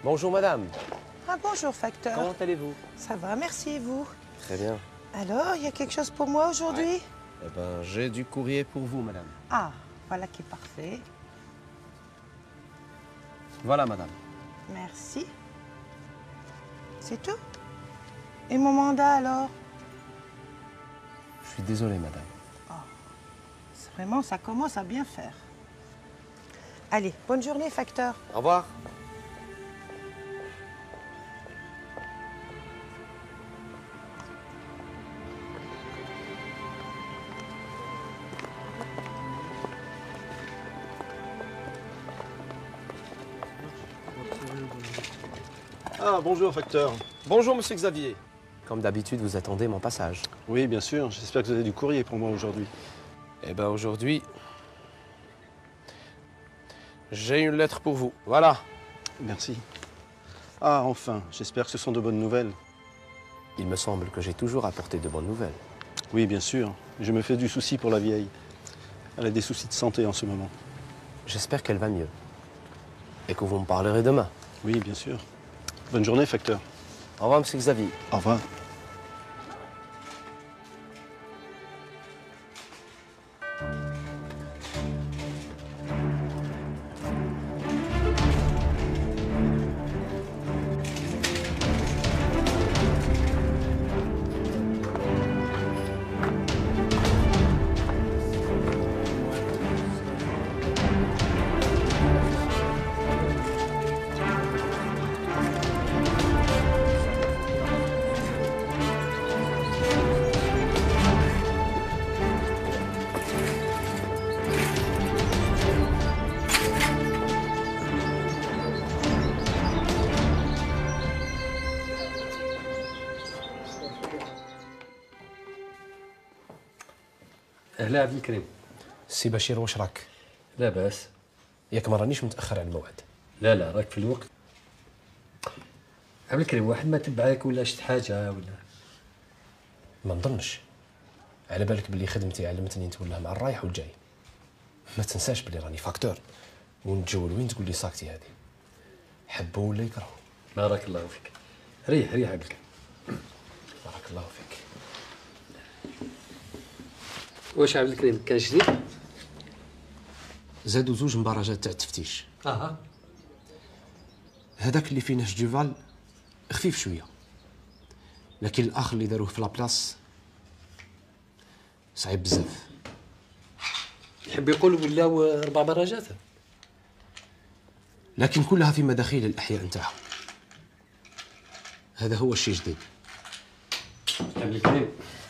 Bonjour madame. Ah bonjour facteur. Comment allez-vous? Ça va, merci et vous? Très bien. Alors, il y a quelque chose pour moi aujourd'hui? Eh ben, j'ai du courrier pour vous, madame. Ah, voilà qui est parfait. Voilà, madame. Merci. C'est tout? Et mon mandat alors? Je suis désolé, madame. Vraiment, ça commence à bien faire. Allez, bonne journée facteur. Au revoir. Ah, bonjour, facteur. Bonjour, monsieur Xavier. Comme d'habitude, vous attendez mon passage. Oui, bien sûr. J'espère que vous avez du courrier pour moi aujourd'hui. Eh ben, aujourd'hui, j'ai une lettre pour vous. Voilà. Merci. Ah, enfin. J'espère que ce sont de bonnes nouvelles. Il me semble que j'ai toujours apporté de bonnes nouvelles. Oui, bien sûr. Je me fais du souci pour la vieille. Elle a des soucis de santé en ce moment. J'espère qu'elle va mieux. Et que vous me parlerez demain. Oui, bien sûr. Bonne journée, facteur. Au revoir, monsieur Xavier. Au revoir. أهلا عبد الكريم. سي بشير، واش راك؟ لا بأس. ياك ما رانيش متأخر على الموعد. لا لا، راك في الوقت. عبد الكريم، واحد ما تبعك ولا شت حاجة ولا؟ ما نظنش. على بالك بلي خدمتي علمتني نتولى مع الرايح والجاي. ما تنساش بلي راني فاكتور، ونتجول وين تقول لي ساكتي هذه. حبوا ولا يكرهوا. بارك الله فيك. ريح ريح عبد الكريم. بارك الله فيك. واش عبد الكريم كان جديد؟ زادوا زوج مبارجات تاع التفتيش. اها. هذاك اللي فيه نهج جوفال خفيف شويه، لكن الاخر اللي داروه في لابلاص صعيب بزاف. يحب يقول ولاو 4 مراجات، لكن كلها في مداخيل الاحياء نتاعها. هذا هو الشيء الجديد. عبد الكريم،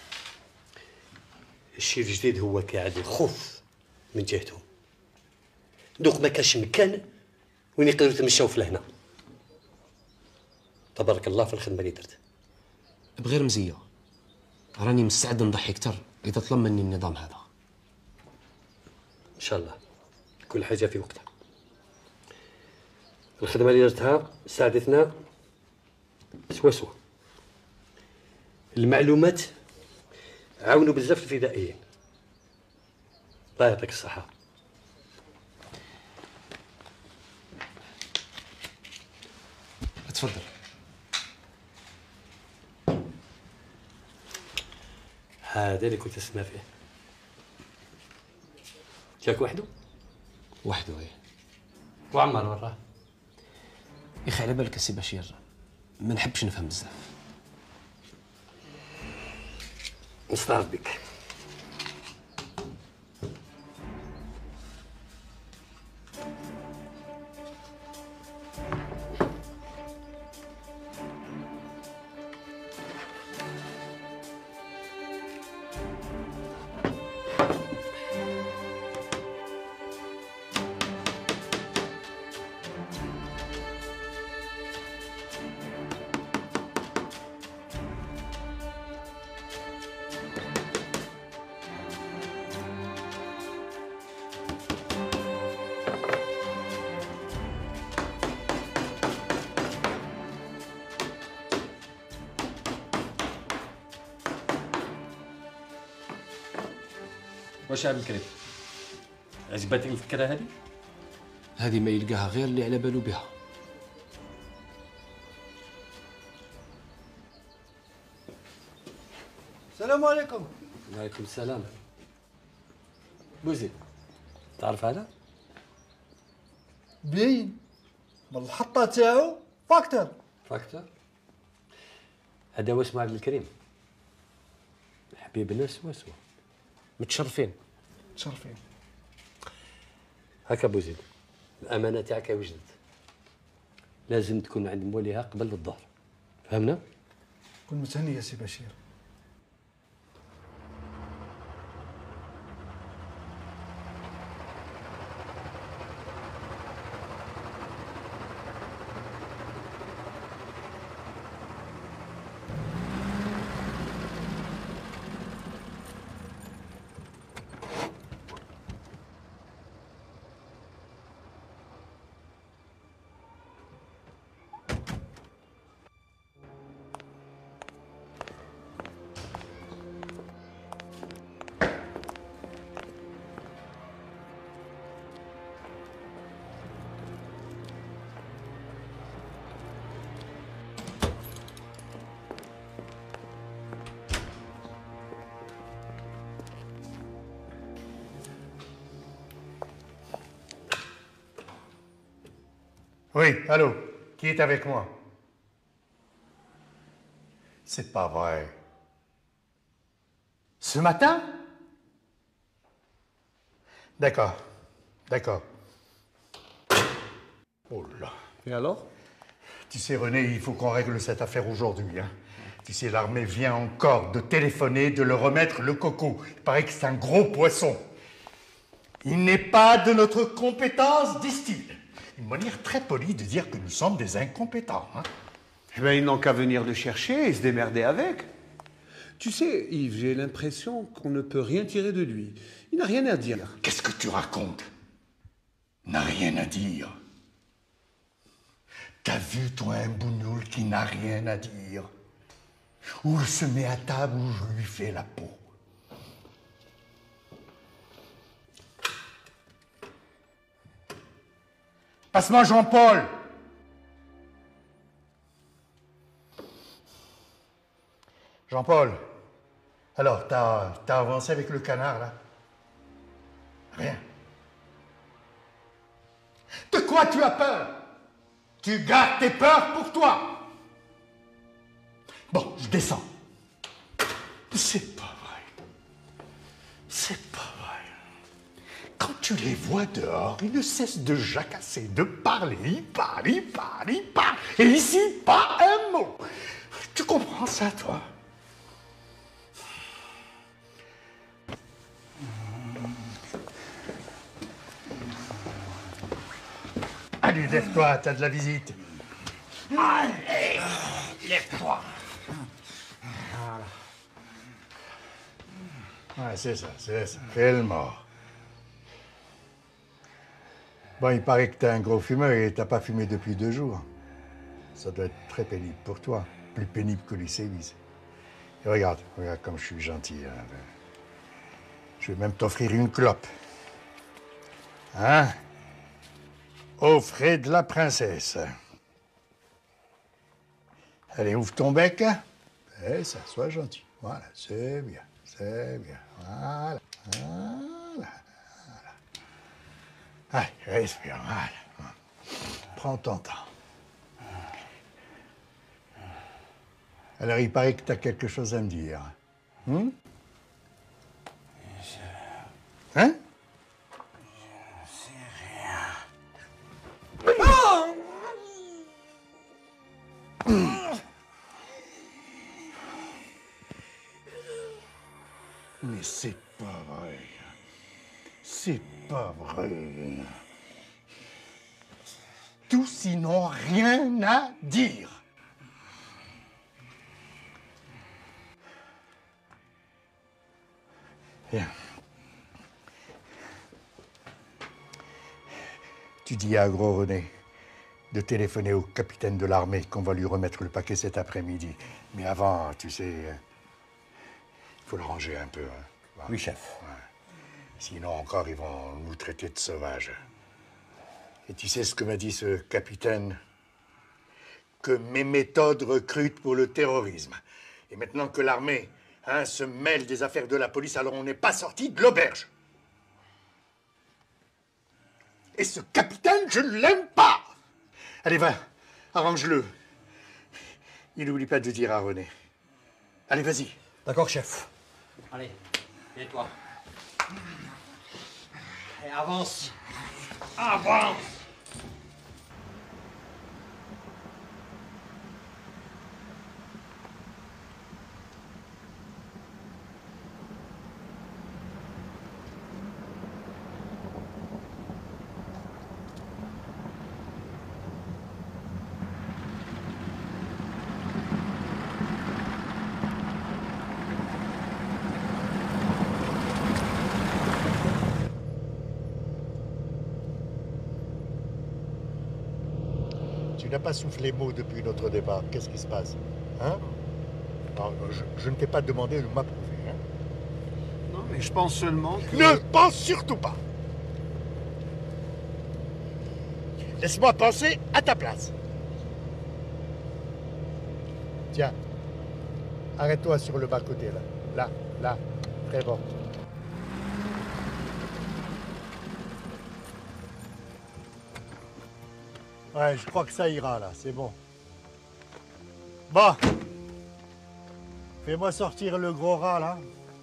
الشيء الجديد هو كيعاد الخوف من جهتهم. دوك ما كاش مكان وين يقدروا يتمشاو في لهنا. تبارك الله في الخدمه اللي درت. بغير مزيه، راني مستعد نضحي اكثر اذا طلب مني النظام هذا. ان شاء الله كل حاجه في وقتها. الخدمه اللي درتها ساعدتنا سوا سوا. المعلومات عاونوا بزاف الفدائيين. الله يعطيك الصحه. تفضل. هذا اللي كنت اسمع فيه. جاك وحده؟ وحده ايه. وعمر وراه. يا اخي على بالك سي بشير، ما نحبش نفهم بزاف. نستعرض بك. واش عبد الكريم، عجبتك الفكره هذه؟ هذه ما يلقاها غير اللي على بالو بها. وعليكم السلام. بوزيد، تعرف هذا؟ باين من الحطه تاعو فاكتور. فاكتور؟ هذا هو اسمه عبد الكريم، حبيب الناس واسمه. متشرفين. تشرفين. هكا بوزيد، الامانه تاعك وجدت، لازم تكون عند موليها قبل الظهر، فهمنا؟ كن متهني يا سي بشير. Oui, allô, qui est avec moi? C'est pas vrai. Ce matin? D'accord, d'accord. Oh là. Et alors? Tu sais, René, il faut qu'on règle cette affaire aujourd'hui, hein. Tu sais, l'armée vient encore de téléphoner, de leur remettre le coco. Il paraît que c'est un gros poisson. Il n'est pas de notre compétence, disent-ils. Une manière très polie de dire que nous sommes des incompétents, hein. Eh bien, ils n'ont qu'à venir le chercher et se démerder avec. Tu sais, Yves, j'ai l'impression qu'on ne peut rien tirer de lui. Il n'a rien à dire. Qu'est-ce que tu racontes? N'a rien à dire. T'as vu, toi, un bougnoul qui n'a rien à dire? Où il se met à table, où je lui fais la peau. Passe-moi Jean-Paul. Jean-Paul, alors, t'as avancé avec le canard, là? Rien. De quoi tu as peur? Tu gardes tes peurs pour toi. Bon, je descends. C'est pas vrai. C'est pas vrai. Quand tu les vois dehors, ils ne cessent de jacasser, de parler. Ils parlent, ils parlent, ils parlent. Et ici, pas un mot. Tu comprends ça, toi? Allez, lève-toi, t'as de la visite. Allez, lève-toi. Voilà. Ouais, c'est ça, fais le mort. Bon, il paraît que t'es un gros fumeur et t'as pas fumé depuis 2 jours. Ça doit être très pénible pour toi, plus pénible que les sévices. Et regarde comme je suis gentil. Hein. Je vais même t'offrir une clope. Hein? Aux frais de la princesse. Allez, ouvre ton bec. Et ça, sois gentil. Voilà, c'est bien, c'est bien. Voilà, voilà, voilà. Allez, respire, voilà. Prends ton temps. Alors, il paraît que tu as quelque chose à me dire. Hein? Mais c'est pas vrai. C'est pas vrai. Tous ils n'ont rien à dire. Bien. Tu dis à Gros René de téléphoner au capitaine de l'armée qu'on va lui remettre le paquet cet après-midi. Mais avant, tu sais, il faut le ranger un peu. Hein. Oui, chef. Ouais. Sinon, encore, ils vont nous traiter de sauvages. Et tu sais ce que m'a dit ce capitaine? Que mes méthodes recrutent pour le terrorisme. Et maintenant que l'armée hein, se mêle des affaires de la police alors on n'est pas sorti de l'auberge. Et ce capitaine, je ne l'aime pas. Allez, va, arrange-le. Il n'oublie pas de dire à René. Allez, vas-y. D'accord, chef. Allez, viens toi. Et avance. Avance. Tu n'as pas soufflé mot depuis notre départ. Qu'est-ce qui se passe? Hein? Alors, je ne t'ai pas demandé de m'approuver. Hein? Non, mais je pense seulement que... Ne pense surtout pas. Laisse-moi penser à ta place. Tiens, arrête-toi sur le bas-côté, là. Là, là. Très bon. Ouais, je crois que ça ira, là. C'est bon. Bon. Fais-moi sortir le gros rat, là.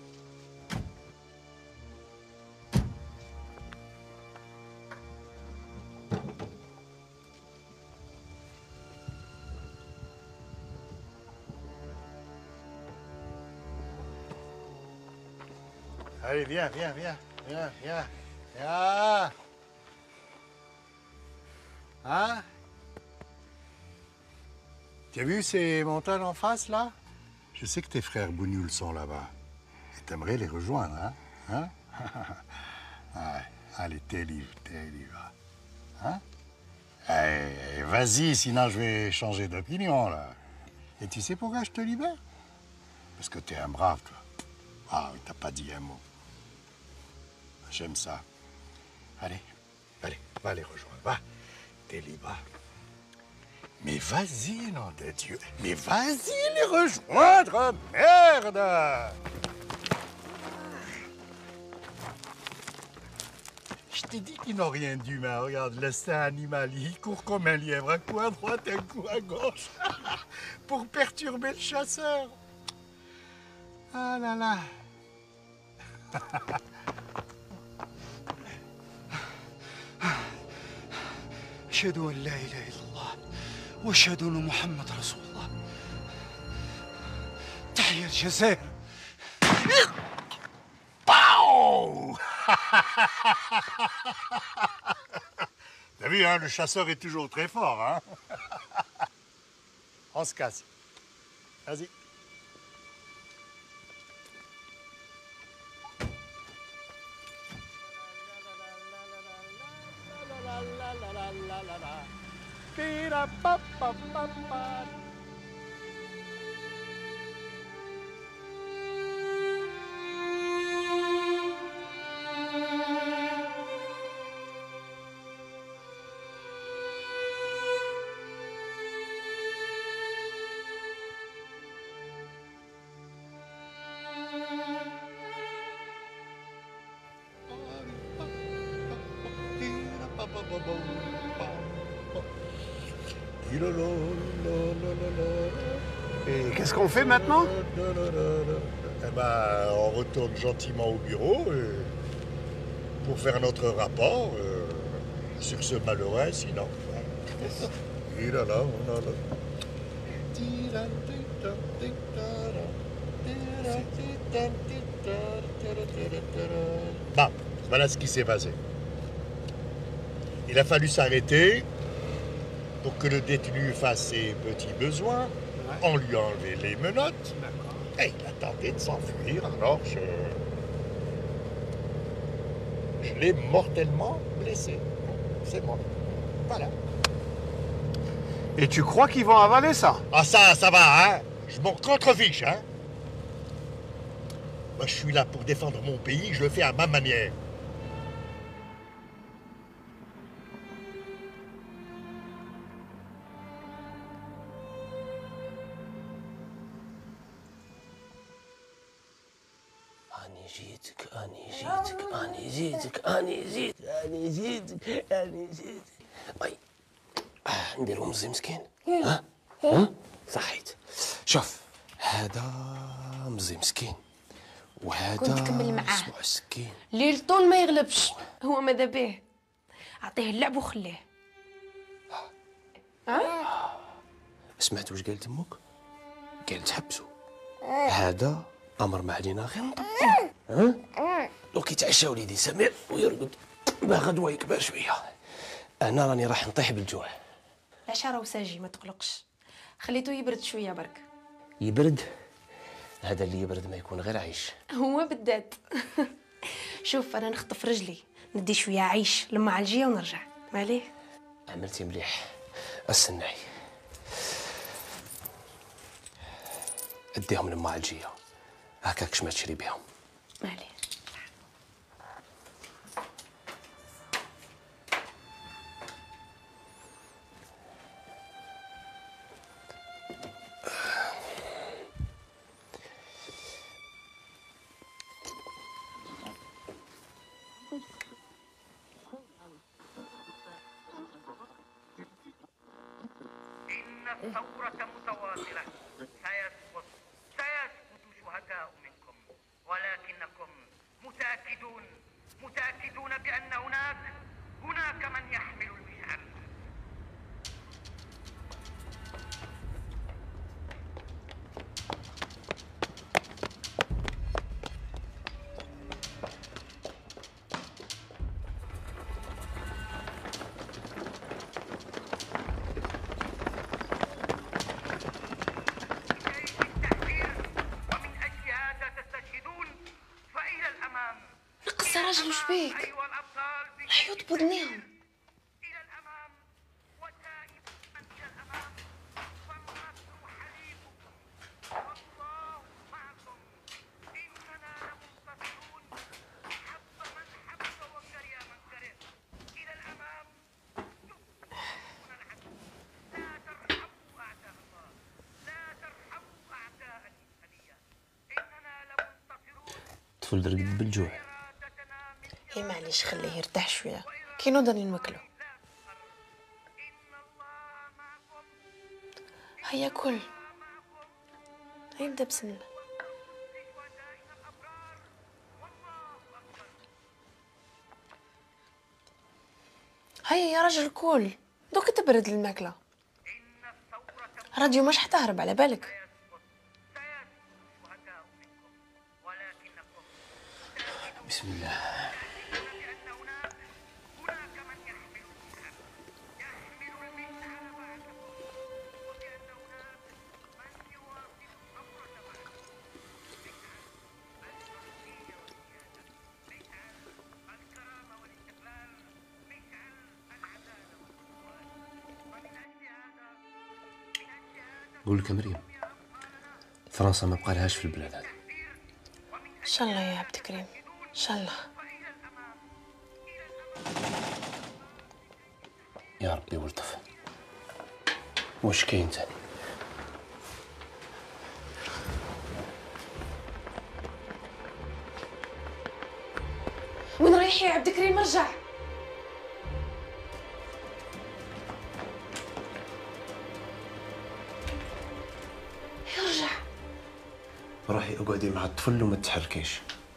Allez, viens, viens, viens, viens, viens, viens. Hein? Tu as vu ces montagnes en face, là? Je sais que tes frères Bougnoul sont là-bas. Et t'aimerais les rejoindre, hein? Ouais. Allez, t'es libre. Hein? Eh, vas-y, sinon je vais changer d'opinion, là. Et tu sais pourquoi je te libère? Parce que t'es un brave, toi. Ah, oui, t'as pas dit un mot. J'aime ça. Allez, va les rejoindre, va. T'es libre. Mais vas-y, nom de Dieu. Mais vas-y les rejoindre, merde! Je t'ai dit qu'ils n'ont rien d'humain. Regarde, l'instinct animal, il court comme un lièvre, un coup à droite, un coup à gauche, pour perturber le chasseur. Ah là là. أشهد أن لا إله إلا الله وأشهد أن محمد رسول الله. تحيا الجزائر. Pow! T'as vu, hein, le chasseur est toujours très fort, hein? On se casse. Vas-y. Et qu'est-ce qu'on fait maintenant? Eh ben, on retourne gentiment au bureau pour faire notre rapport sur ce malheureux incident. Bon, voilà ce qui s'est passé. Il a fallu s'arrêter pour que le détenu fasse ses petits besoins. On lui a enlevé les menottes. Et il a tenté de s'enfuir, alors je l'ai mortellement blessé. C'est moi. Voilà. Et tu crois qu'ils vont avaler ça? Ah ça va, hein? Je m'en contrefiche, hein? Moi, je suis là pour défendre mon pays, je le fais à ma manière. جيتك اني جيتك اني جيتك اني جيتك اني جيتك اني جيتك. اي نديرو مزي مسكين. ها صحيت. شوف هذا مزي مسكين وهذا كنت كمل معاه. اسمه السكين. ليل طول ما يغلبش، هو ماذا به؟ اعطيه اللعب وخليه. سمعت واش قالت امك؟ قالت حبسوا. هذا امر ما علينا غير نطبقوه. لو كيتعشى وليدي سمير ويرقد باه غدوه يكبر شويه، انا راني راح نطيح بالجوع. العشاء راهو ساجي ما تقلقش، خليته يبرد شويه برك. يبرد؟ هذا اللي يبرد ما يكون غير عيش. هو بالذات. شوف انا نخطف رجلي ندي شويه عيش لما علجيه ونرجع ماليه. عملتي مليح. استناي اديهم لما علجيه هكاك ما تشري بهم. ماليه. الثورة متواصلة. سيسقط شهداء منكم، ولكنكم متأكدون بأن هناك من يحمل المشعل. نقص راجل وش بيك؟ راح يطبض نيهم. إلى الأمام وتائب من إلى الأمام، فالنصر حليفكم والله معكم. إننا لمنتصرون، حب من حب وكره من كره. إلى الأمام تفلحون العدو. لا ترحموا أعداء الله، لا ترحموا أعداء الإنسانية. إننا لمنتصرون. طفل درقد بالجوع. اي معليش خليه يرتاح شويه كي نوضر نوكلو. هيا كل هيبدا بسم الله. هيا يا رجل كل دوك تبرد الماكله. راديو مش حتهرب على بالك. بسم الله. قول لك مريم، فرنسا ما بقى لهاش في البلاد هذا. ان شاء الله يا عبد الكريم ان شاء الله. يا ربي ولطف. واش كاين تاني؟ وين رايح يا عبد الكريم؟ ارجع. ارجع. روحي اقعدي مع الطفل وما تتحركيش.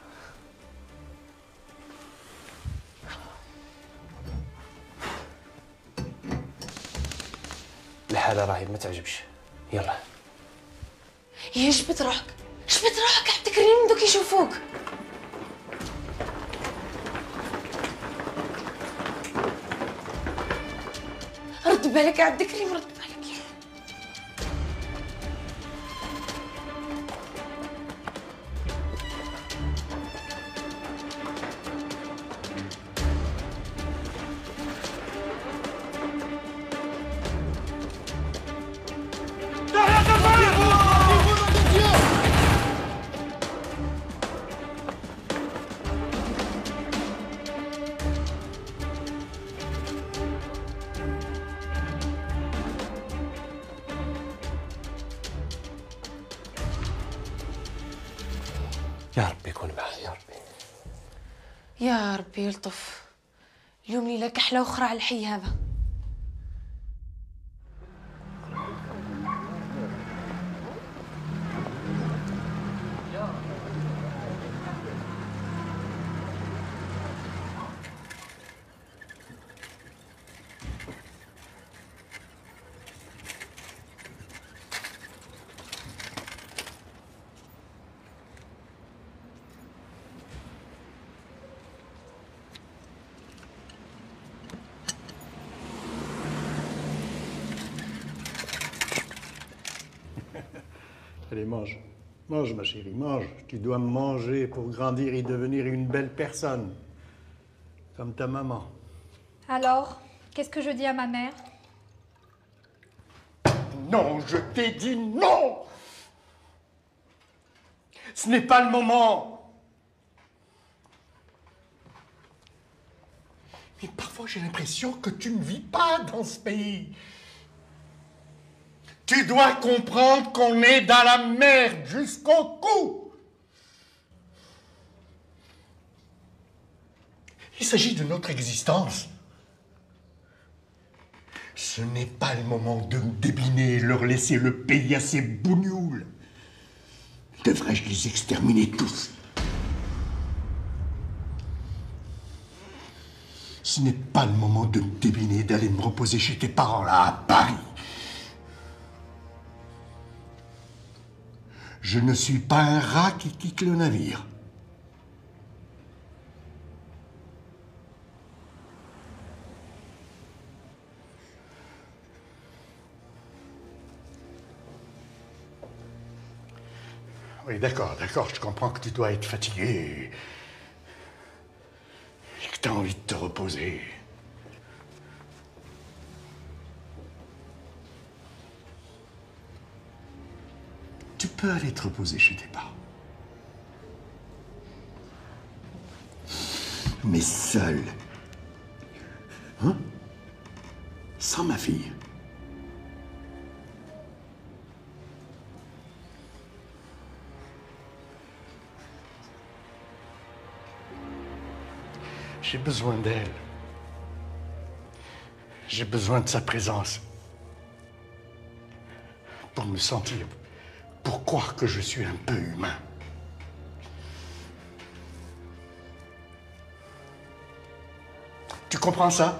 الحالة راهي ما تعجبش. يلا. يا جبت روحك عبد الكريم دوك يشوفوك. رد بالك يا عبد الكريم رد بالك. يا ربي يكون معاه يا ربي. يا ربي يلطف. اليوم ليلة كحلة أخرى على الحي هذا. Allez, mange. Mange, ma chérie, mange. Tu dois manger pour grandir et devenir une belle personne. Comme ta maman. Alors, qu'est-ce que je dis à ma mère? Non, je t'ai dit non! Ce n'est pas le moment. Mais parfois, j'ai l'impression que tu ne vis pas dans ce pays. Tu dois comprendre qu'on est dans la merde jusqu'au cou. Il s'agit de notre existence. Ce n'est pas le moment de me débiner et leur laisser le pays à ces bougnoules. Devrais-je les exterminer tous? Ce n'est pas le moment de me débiner, d'aller me reposer chez tes parents là, à Paris. Je ne suis pas un rat qui quitte le navire. Oui, d'accord, je comprends que tu dois être fatigué et que tu as envie de te reposer. Tu peux aller te reposer chez tes parents. Mais seul. Hein? Sans ma fille. J'ai besoin d'elle. J'ai besoin de sa présence. Pour me sentir, pour croire que je suis un peu humain. Tu comprends ça?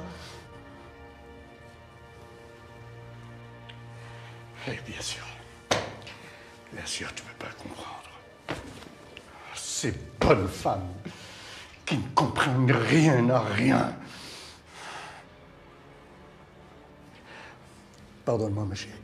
Eh bien sûr. Bien sûr, tu ne peux pas comprendre. Ces bonnes femmes qui ne comprennent rien à rien. Pardonne-moi, ma chérie.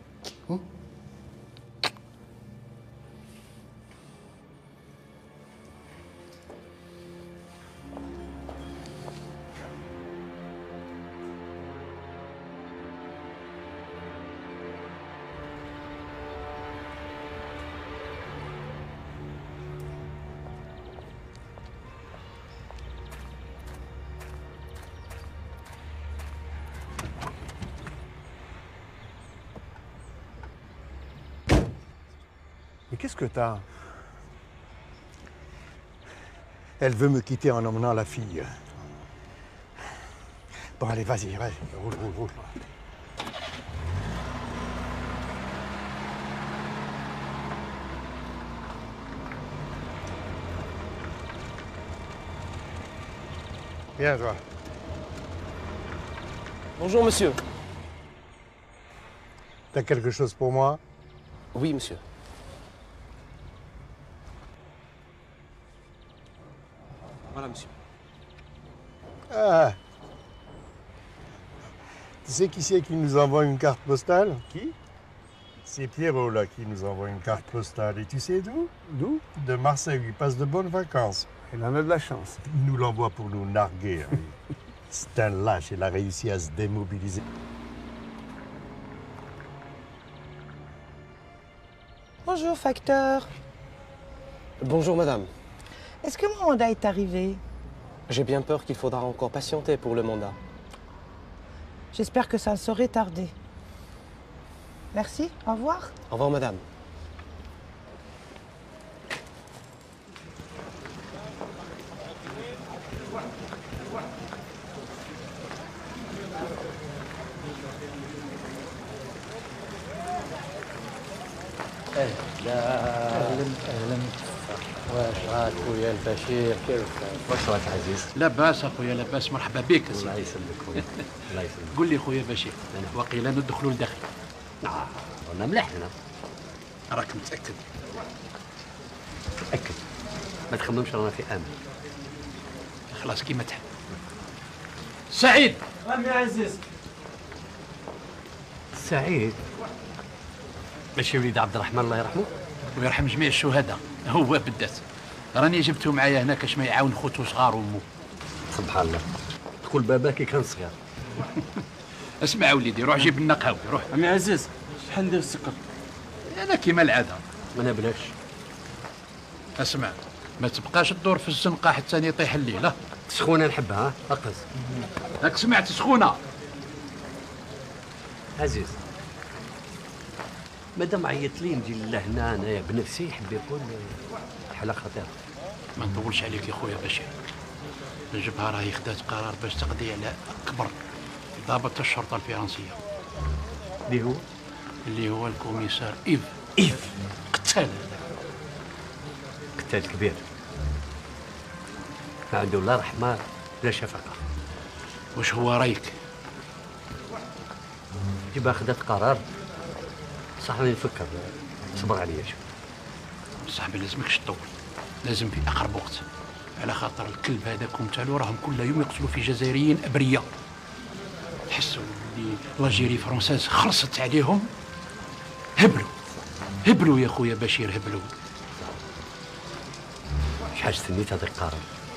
Mais qu'est-ce que t'as? Elle veut me quitter en emmenant la fille. Bon, allez, vas-y, roule. Viens, toi. Bonjour, monsieur. T'as quelque chose pour moi? Oui, monsieur. Voilà, monsieur. Ah. Tu sais qui c'est qui nous envoie une carte postale? Qui? C'est Pierrot, là, qui nous envoie une carte postale. Et tu sais d'où? D'où? De Marseille. Il passe de bonnes vacances. Il en a de la chance. Il nous l'envoie pour nous narguer. Hein. C'est un lâche. Il a réussi à se démobiliser. Bonjour, facteur. Bonjour, madame. Est-ce que mon mandat est arrivé? J'ai bien peur qu'il faudra encore patienter pour le mandat. J'espère que ça ne saurait tarder. Merci, au revoir. Au revoir, madame. اهلا. واش راك خويا البشير؟ واش راك عزيز؟ لاباس اخويا لاباس، مرحبا بك. الله يسلمك خويا. الله يسلمك. قول لي خويا بشير، وقيلا ندخلوا لداخل؟ رانا ملاح هنا. راك متاكد؟ متاكد، ما تخممش رانا في امان. خلاص كيما تحب. سعيد. عمي عزيز. سعيد ماشي وليد عبد الرحمن الله يرحمه ويرحم جميع الشهداء، هو بالذات. راني جبته معايا هنا كاش ما يعاون خوتو صغار وامو. سبحان الله، تقول بابا كي كان صغير. اسمع وليدي، روح جيب لنا قهوه، روح. عمي عزيز شحال ندير السكر؟ انا كيما العاده ما نبلاش. اسمع، ما تبقاش تدور في الزنقه حتى يطيح الليل. سخونه نحبها، ركز. راك سمعت سخونه؟ عزيز مادام عيط لي نجي لهنا انايا بنفسي، يحب يكون حاله خطيره. ما نطولش عليك يا خويا بشير. الجبهه راهي خدات قرار باش تقضي على اكبر ضابط الشرطه الفرنسيه، اللي هو الكوميسار ايف. قتال كبير، ما عنده لا رحمه لا شفقه. واش هو رايك؟ جبهه خدات قرار، صح راني نفكر، صبر عليا شوي. بصح ما لازمكش تطول، لازم في اقرب وقت، على خاطر الكلب هذاكم تالو راهم كل يوم يقتلوا في جزائريين ابرياء. تحسوا اللي لاجيري فرونساز خلصت عليهم. هبلوا يا خويا بشير، هبلوا. شحال استنيت هذا القرار؟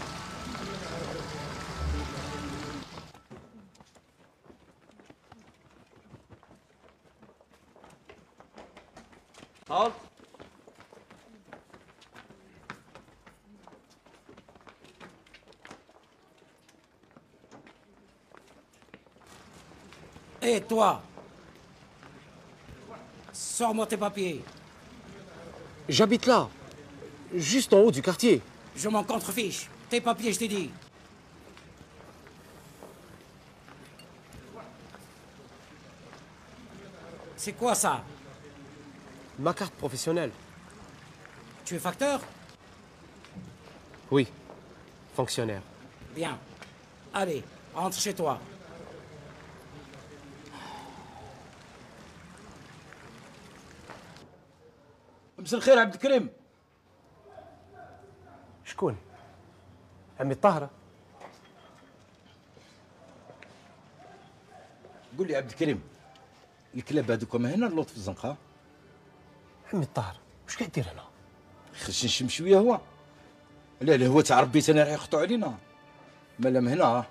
Hé, toi! Sors-moi tes papiers. J'habite là, juste en haut du quartier. Je m'en contrefiche. Tes papiers, je t'ai dit. C'est quoi ça? Ma carte professionnelle. Tu es facteur? Oui, fonctionnaire. Bien. Allez, rentre chez toi. مساء الخير عبد الكريم. شكون؟ عمي الطاهرة. قول لي عبد الكريم، الكلاب هذوك هما هنا اللوط في الزنقه؟ عمي الطاهرة، واش قاعد دير هنا؟ خرج نشم شويه هو. لا هو تاع ربي انا راح يخطو علينا. مالام هنا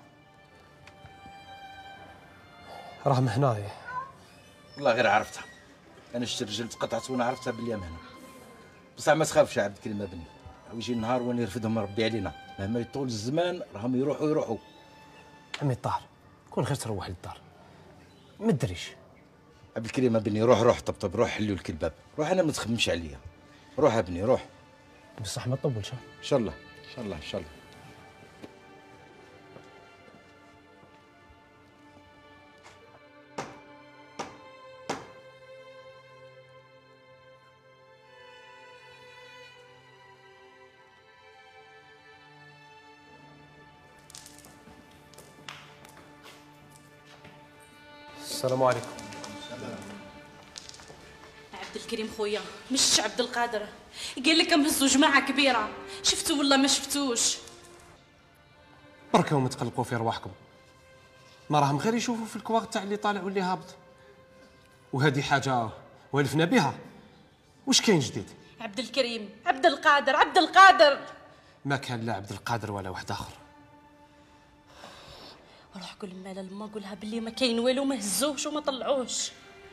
راهم هنايا. والله غير عرفتها. انا شفت الرجل تقطعت وانا عرفتها باللي هنا. بصح ما تخافش يا عبد الكريم ابني، ويجي النهار وين يرفدهم ربي علينا، مهما يطول الزمان راهم يروحوا. عمي الطاهر، كون غير تروح للدار، ما تدريش. عبد الكريم ابني روح طبطب، روح حلوا لك الباب، روح انا ما تخممش عليا. روح ابني روح. بصح ما تطولش. ان شاء الله ان شاء الله ان شاء الله. السلام عليكم. عبد الكريم خويا، مش عبد القادر. قال لك مهزوا جماعه كبيره، شفتوا ولا ما شفتوش؟ بركه وما تقلقوا في رواحكم، ما راهم غير يشوفوا في الكواغ تاع اللي طالع واللي هابط، وهذه حاجه والفنا بها. واش كاين جديد؟ عبد الكريم، عبد القادر. ما كان لا عبد القادر ولا واحد اخر. روح قول لما قولها باللي ما كاين والو، ما هزوهش وما طلعوش.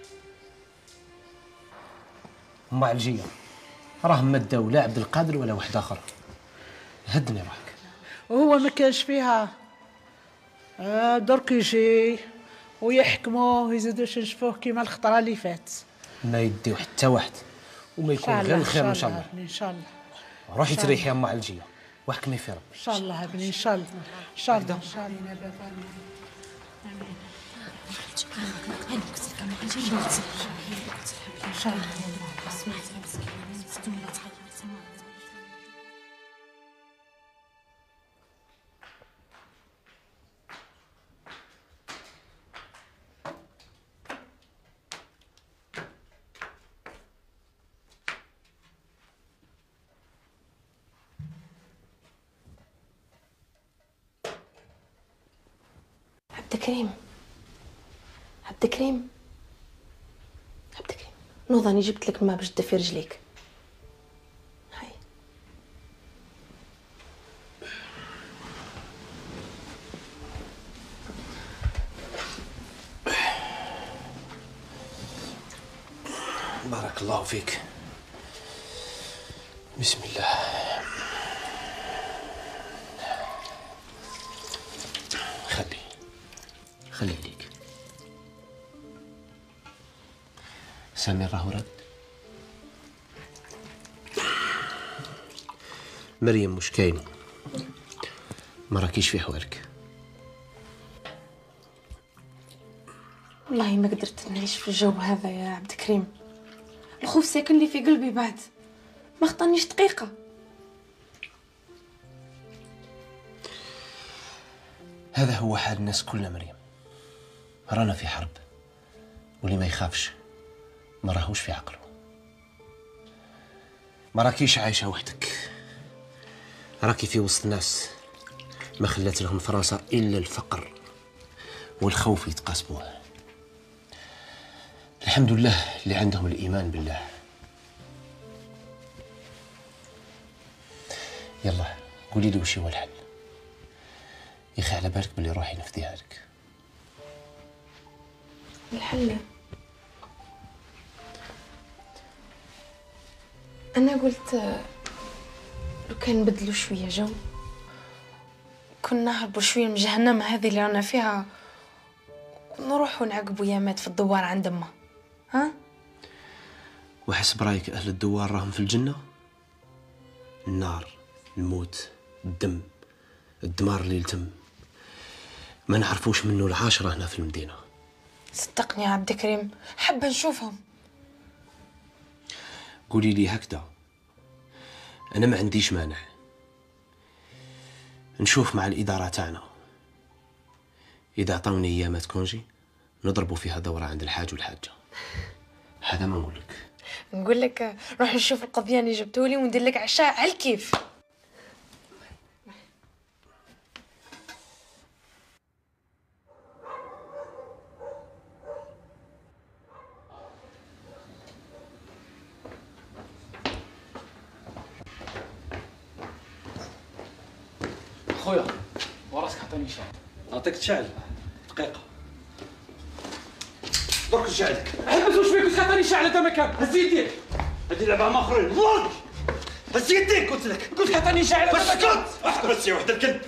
ام علجيه راهم ما داو لا عبد القادر ولا واحد اخر. هدني روحك. وهو ما كانش فيها. درك يجي ويحكموه ويزيدوش يشوفوه كيما الخطره اللي فات. ما يديو حتى واحد، وما يكون غير الخير ان شاء الله. ان شاء الله. روحي تريحي يا ام علجيه واحكمي في ربي. ان شاء الله ابني، ان شاء الله ان شاء الله ان شاء الله. عبد الكريم نوض، راني جبت لك الماء باش تدفي رجليك. هاي بارك الله فيك. بسم الله. خلي عليك. سامي راهو رد. مريم مش كاين، ما راكيش في حوالك. والله ما قدرت نعيش في الجو هذا يا عبد الكريم. الخوف ساكن لي في قلبي بعد، ما خطانيش دقيقة. هذا هو حال الناس كلنا مريم. رانا في حرب، واللي ما يخافش ما راهوش في عقله. ما راكيش عايشة وحدك، راكي في وسط ناس ما خلات لهم فرنسا إلا الفقر والخوف يتقاسموه. الحمد لله اللي عندهم الإيمان بالله. يلا قولي لي وش هو الحل يا أخي، على بالك باللي روحي نفديها لك. الحل أنا قلت لو كان نبدلوا شوية جو، كنا نهربوا شوية من جهنم هذه اللي رانا فيها، ونروحوا نعقبوا يامات في الدوار عند أمه. ها؟ وحسب رايك أهل الدوار راهم في الجنة؟ النار، الموت، الدم، الدمار اللي يلتم ما نعرفوش منه العاشرة هنا في المدينة. صدقني يا عبد الكريم، حابة نشوفهم. قولي لي هكذا، أنا ما عنديش مانع نشوف مع الإدارة تاعنا، إذا عطاوني أيامات كونجي نضربوا فيها دورة عند الحاج والحاجة. هذا ما نقول لك روح نشوف القضية اللي جبتولي وندير لك عشاء على الكيف. خويا وراسك عطيني شعل. نعطيك تشعل دقيقة. درك شعلك. حبس واش فيك تعطيني شعل هذا مكان. هز يديك. هذه لعبة مع اخرين. الله هز يديك قلت لك. قلت عطيني شعل هذا مكان. اسكت. احبس يا وحد الكلب.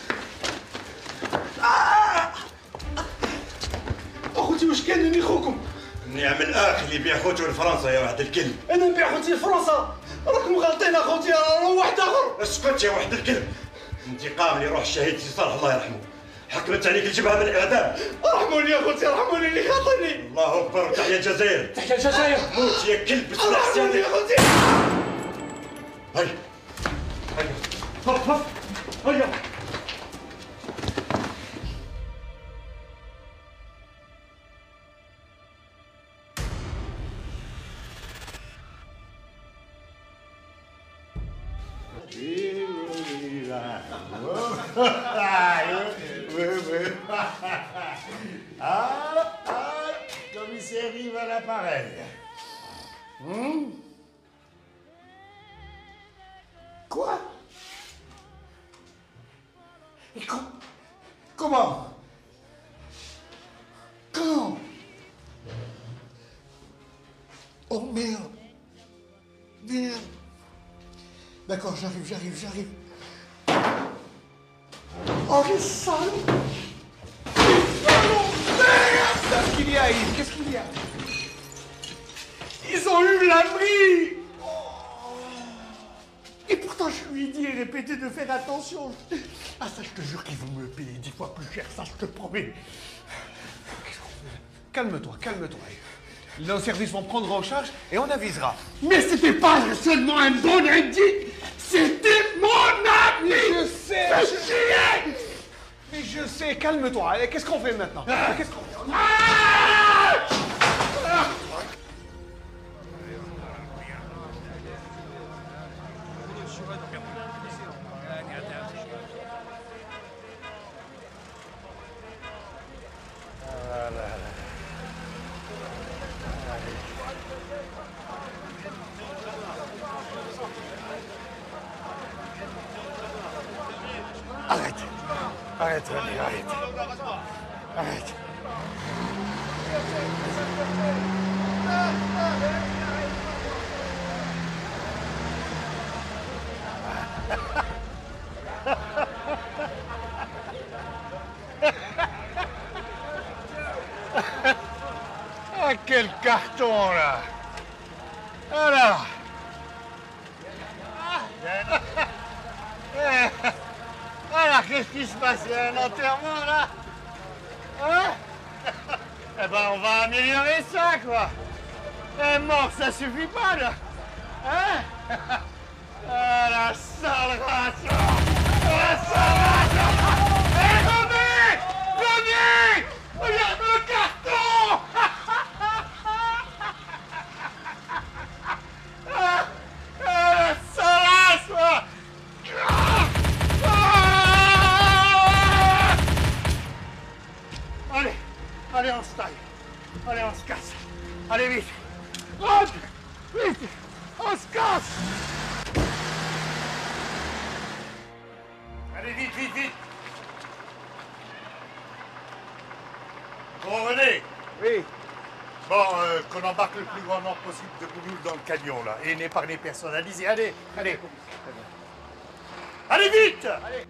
اخوتي واش كان اني خوكم؟ نعم الاخ اللي يبيع خوته لفرنسا يا وحد الكلب. انا نبيع خوتي لفرنسا؟ راكم غالطين اخوتي، راه واحد اخر. اسكت يا وحد الكلب. انتقام لروح الشهيد سي صالح الله يرحمه. حكمت عليك الجبهه بالاعدام. ارحموني يا خوتي، ارحموني اللي خاطيني. الله اكبر. تحيا الجزائر. تحيا الجزائر. موت يا كلب. ارحموني يا خوتي. هيا هيا هف هف هيا. Commissaire Yves à l'appareil. Quoi? Et comment? Quand? Oh merde. Merde. D'accord, j'arrive. Oh les salauds! Qu'est-ce qu'il y a, Yves? Qu'est-ce qu'il y a? Ils ont eu l'abri! Et pourtant, je lui ai dit et répété de faire attention. Ah, ça, je te jure qu'ils vont me le payer 10 fois plus cher, ça, je te promets. Calme-toi, calme-toi. Nos services vont prendre en charge et on avisera. Mais c'était pas seulement un bon indice, c'était mon ami. Je sais. Mais je sais, calme-toi. Qu'est-ce qu'on fait maintenant? Qu'est-ce qu'on fait? Arrête. Arrête, Rami, arrête. Arrête. Ah, quel carton, là. Alors. Alors, qu'est-ce qui se passe? Il y a un enterrement, là? Hein? Eh ben, on va améliorer ça, quoi. Un mort, ça suffit pas, là. Hein? Ah, la sale race! La sale race! Hé, Romy! Romy! Regarde le carton! La sale race, moi! Allez, allez, on se taille. Allez, on se casse. Allez, vite. Rentre! Vite! On se casse! Allez, vite, vite, vite! Bon, René. Oui. Bon, qu'on embarque le plus grand nombre possible de bouloules dans le camion, là, et n'épargnez personne. Allez-y, allez, allez. Allez, vite! Allez.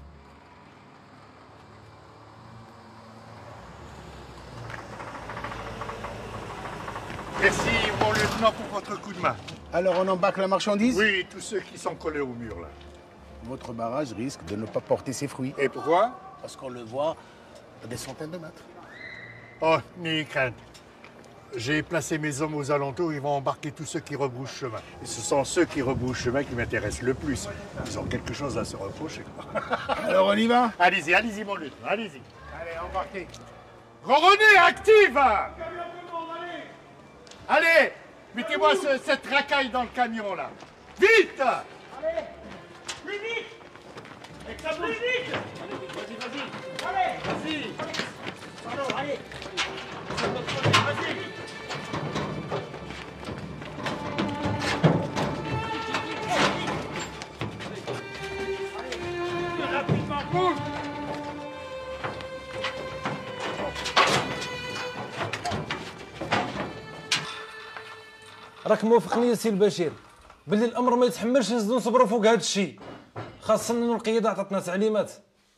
Merci, mon lieutenant, pour votre coup de main. Alors on embarque la marchandise? Oui, tous ceux qui sont collés au mur, là. Votre barrage risque de ne pas porter ses fruits. Et pourquoi? Parce qu'on le voit à des centaines de mètres. Oh, n'ayez crainte. J'ai placé mes hommes aux alentours, ils vont embarquer tous ceux qui rebroussent chemin. Et ce sont ceux qui rebroussent chemin qui m'intéressent le plus. Ils ont quelque chose à se reprocher. Alors on y va? Allez-y, allez-y, mon lieutenant, allez-y. Allez, embarquez. Grand René, active! Allez, mettez-moi cette racaille dans le camion, là. Vite! Allez, plus vite! Et que ça bouge vite! Allez, vas-y, vas-y! Allez! Vas-y! Pardon, allez! Vas-y, vite! Allez, rapidement, bouge! راك موافقني يا سي البشير باللي الامر ما يتحملش نزيدو نصبروا فوق هذا الشيء خاصه انه القياده عطاتنا تعليمات.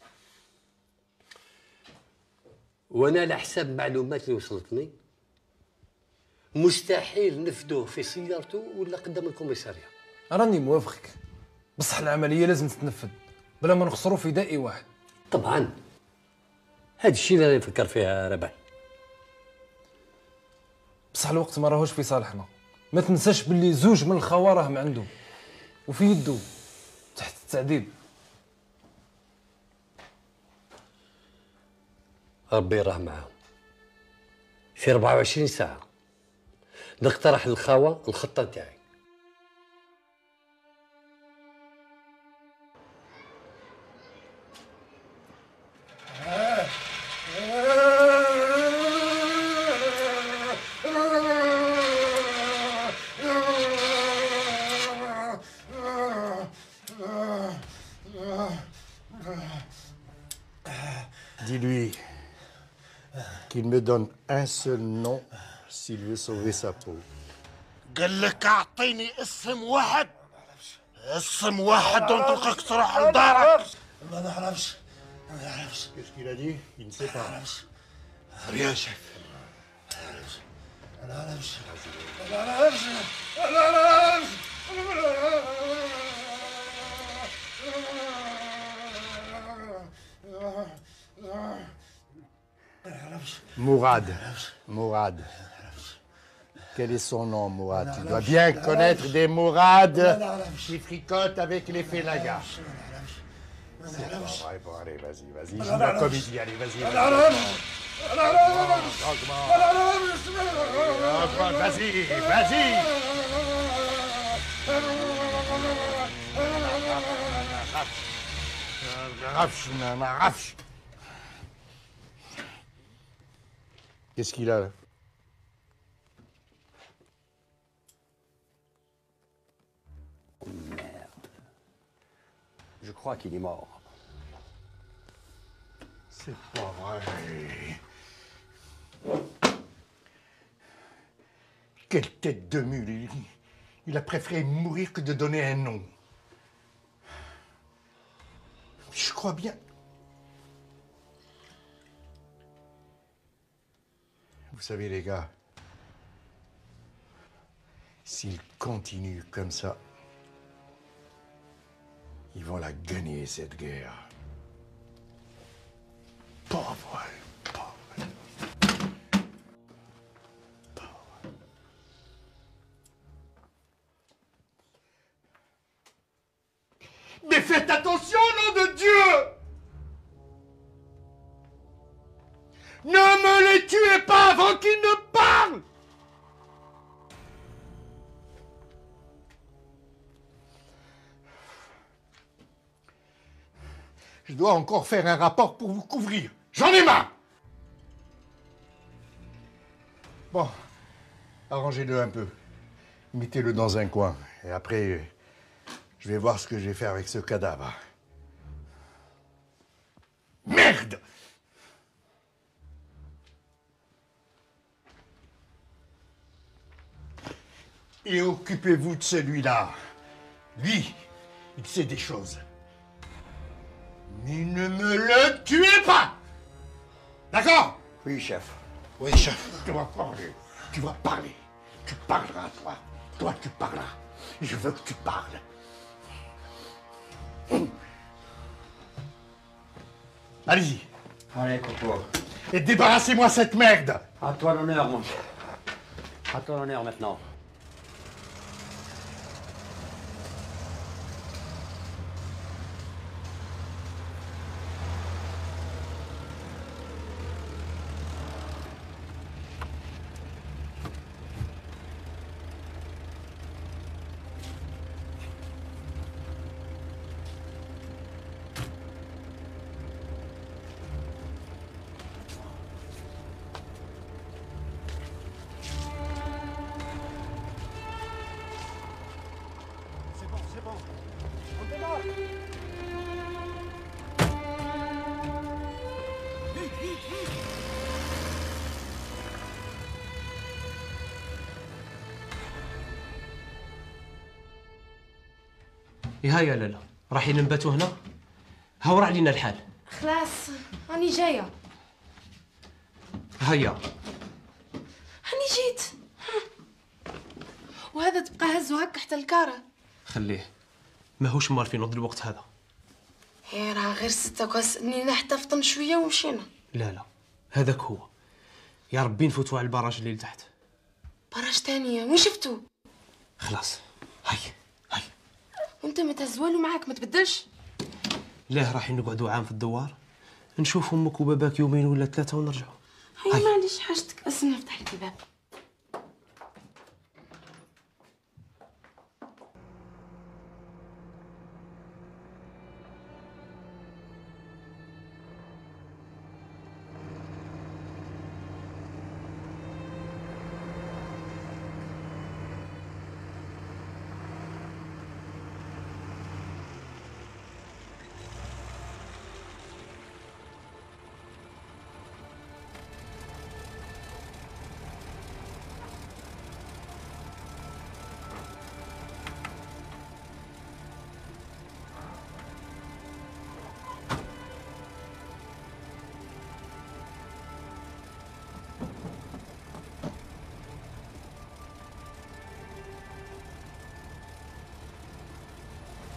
وانا على حسب المعلومات اللي وصلتني مستحيل نفدوه في سيارته ولا قدام الكوميساريه. راني موافقك بصح العمليه لازم تتنفذ بلا ما نخسروا فدائي واحد. طبعا هذا الشيء اللي نفكر فيها رباح. بصح الوقت ما راهوش في صالحنا. ما تنساش باللي زوج من الخوا راهم عنده وفي يدو تحت التعذيب. ربي راه معاهم. في 24 ساعة نقترح للخاوة الخطة تاعي. Dis-lui qu'il me donne un seul nom s'il veut sauver sa peau. قال لك اعطيني اسم واحد وانطلقك تروح لدارك. ما نعرفش. Qu'est-ce qu'il a dit? Il ne sait pas. Rien, chef. Mourad. Mourad. Quel est son nom, Mourad? Tu dois bien connaître des Mourad qui fricotent avec les Félagas. C'est pas vrai. Bon, allez, vas-y. Joue la comédie, allez, vas-y. Vas-y. Rafch. Qu'est-ce qu'il a là? Merde. Je crois qu'il est mort. C'est pas vrai. Quelle tête de mule. Il a préféré mourir que de donner un nom. Je crois bien. Vous savez, les gars, s'ils continuent comme ça, ils vont la gagner, cette guerre. Pauvre. Mais faites attention, nom de Dieu! Ne me les tuez pas avant qu'ils ne parlent! Je dois encore faire un rapport pour vous couvrir. J'en ai marre! Bon, arrangez-le un peu. Mettez-le dans un coin. Et après, je vais voir ce que je vais faire avec ce cadavre. Merde! Et occupez-vous de celui-là. Lui, il sait des choses. Mais ne me le tuez pas! D'accord? Oui, chef. Oui, chef. Tu vas parler. Tu parleras, toi. Toi, tu parleras. Je veux que tu parles. Allez-y. Allez, Coco. Et débarrassez-moi cette merde. À toi l'honneur, mon cher. À toi l'honneur maintenant. هيا لالا رايحين نباتوا هنا هاورا علينا الحال. خلاص راني جايه. هيا هاني جيت. وهذا تبقى هزو هكا حتى الكاره. خليه ماهوش مال في نوض الوقت هذا. راه غير 6 نينا حتى فطن شويه ومشينا. لا هذاك هو. يا ربي نفوتوا على البراج اللي لتحت. براج تانية وين شفتو؟ خلاص هيا وانت ما تهزوالو معاك ما تبدلش. ليه رايحين نقعدوا عام في الدوار نشوف امك وباباك يومين ولا 3 ونرجعوا. هيا معليش حاجتك اصلا نفتح لك الباب.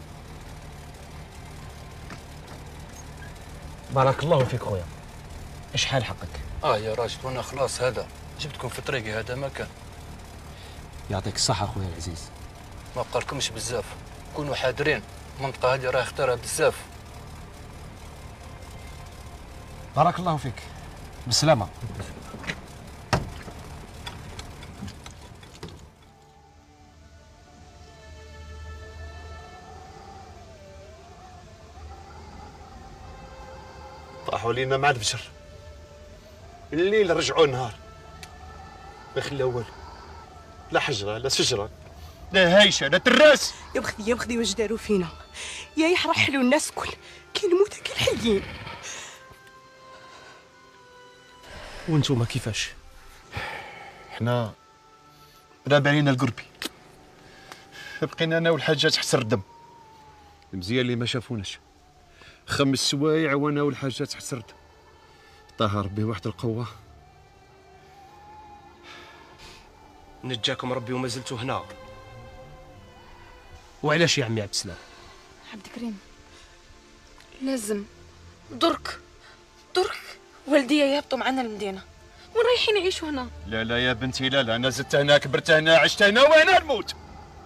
بارك الله فيك خويا. شحال حقك؟ يا راجل وانا خلاص هذا جبتكم في طريقي، هذا ما كان. يعطيك الصحة خويا العزيز. ما بقالكمش بزاف، كونوا حاضرين، المنطقة هذه راه اختارها بزاف. بارك الله فيك، بالسلامة. طاحوا لينا مع البشر، الليل رجعوا النهار، ما خلاو والو، لا حجره لا شجره لا هايشه لا تراس. يا بخدي واش داروا فينا؟ يا يحرحلوا الناس كل كاين الموتى كاين الحيين. وانتوما كيفاش؟ حنا راب علينا القربي، بقينا انا والحاجه تحت الردم. المزيان اللي ما شافوناش 5 سوايع وانا والحاجه تحت الردم. طه ربي واحد القوه. نجاكم ربي وما زلتوا هنا. وعلاش يا عمي عبد السلام؟ عبد الكريم لازم درك والدي يهبطوا معنا المدينه وين رايحين يعيشوا هنا. لا يا بنتي لا، انا زدت هنا كبرت هنا عشت هنا وانا نموت.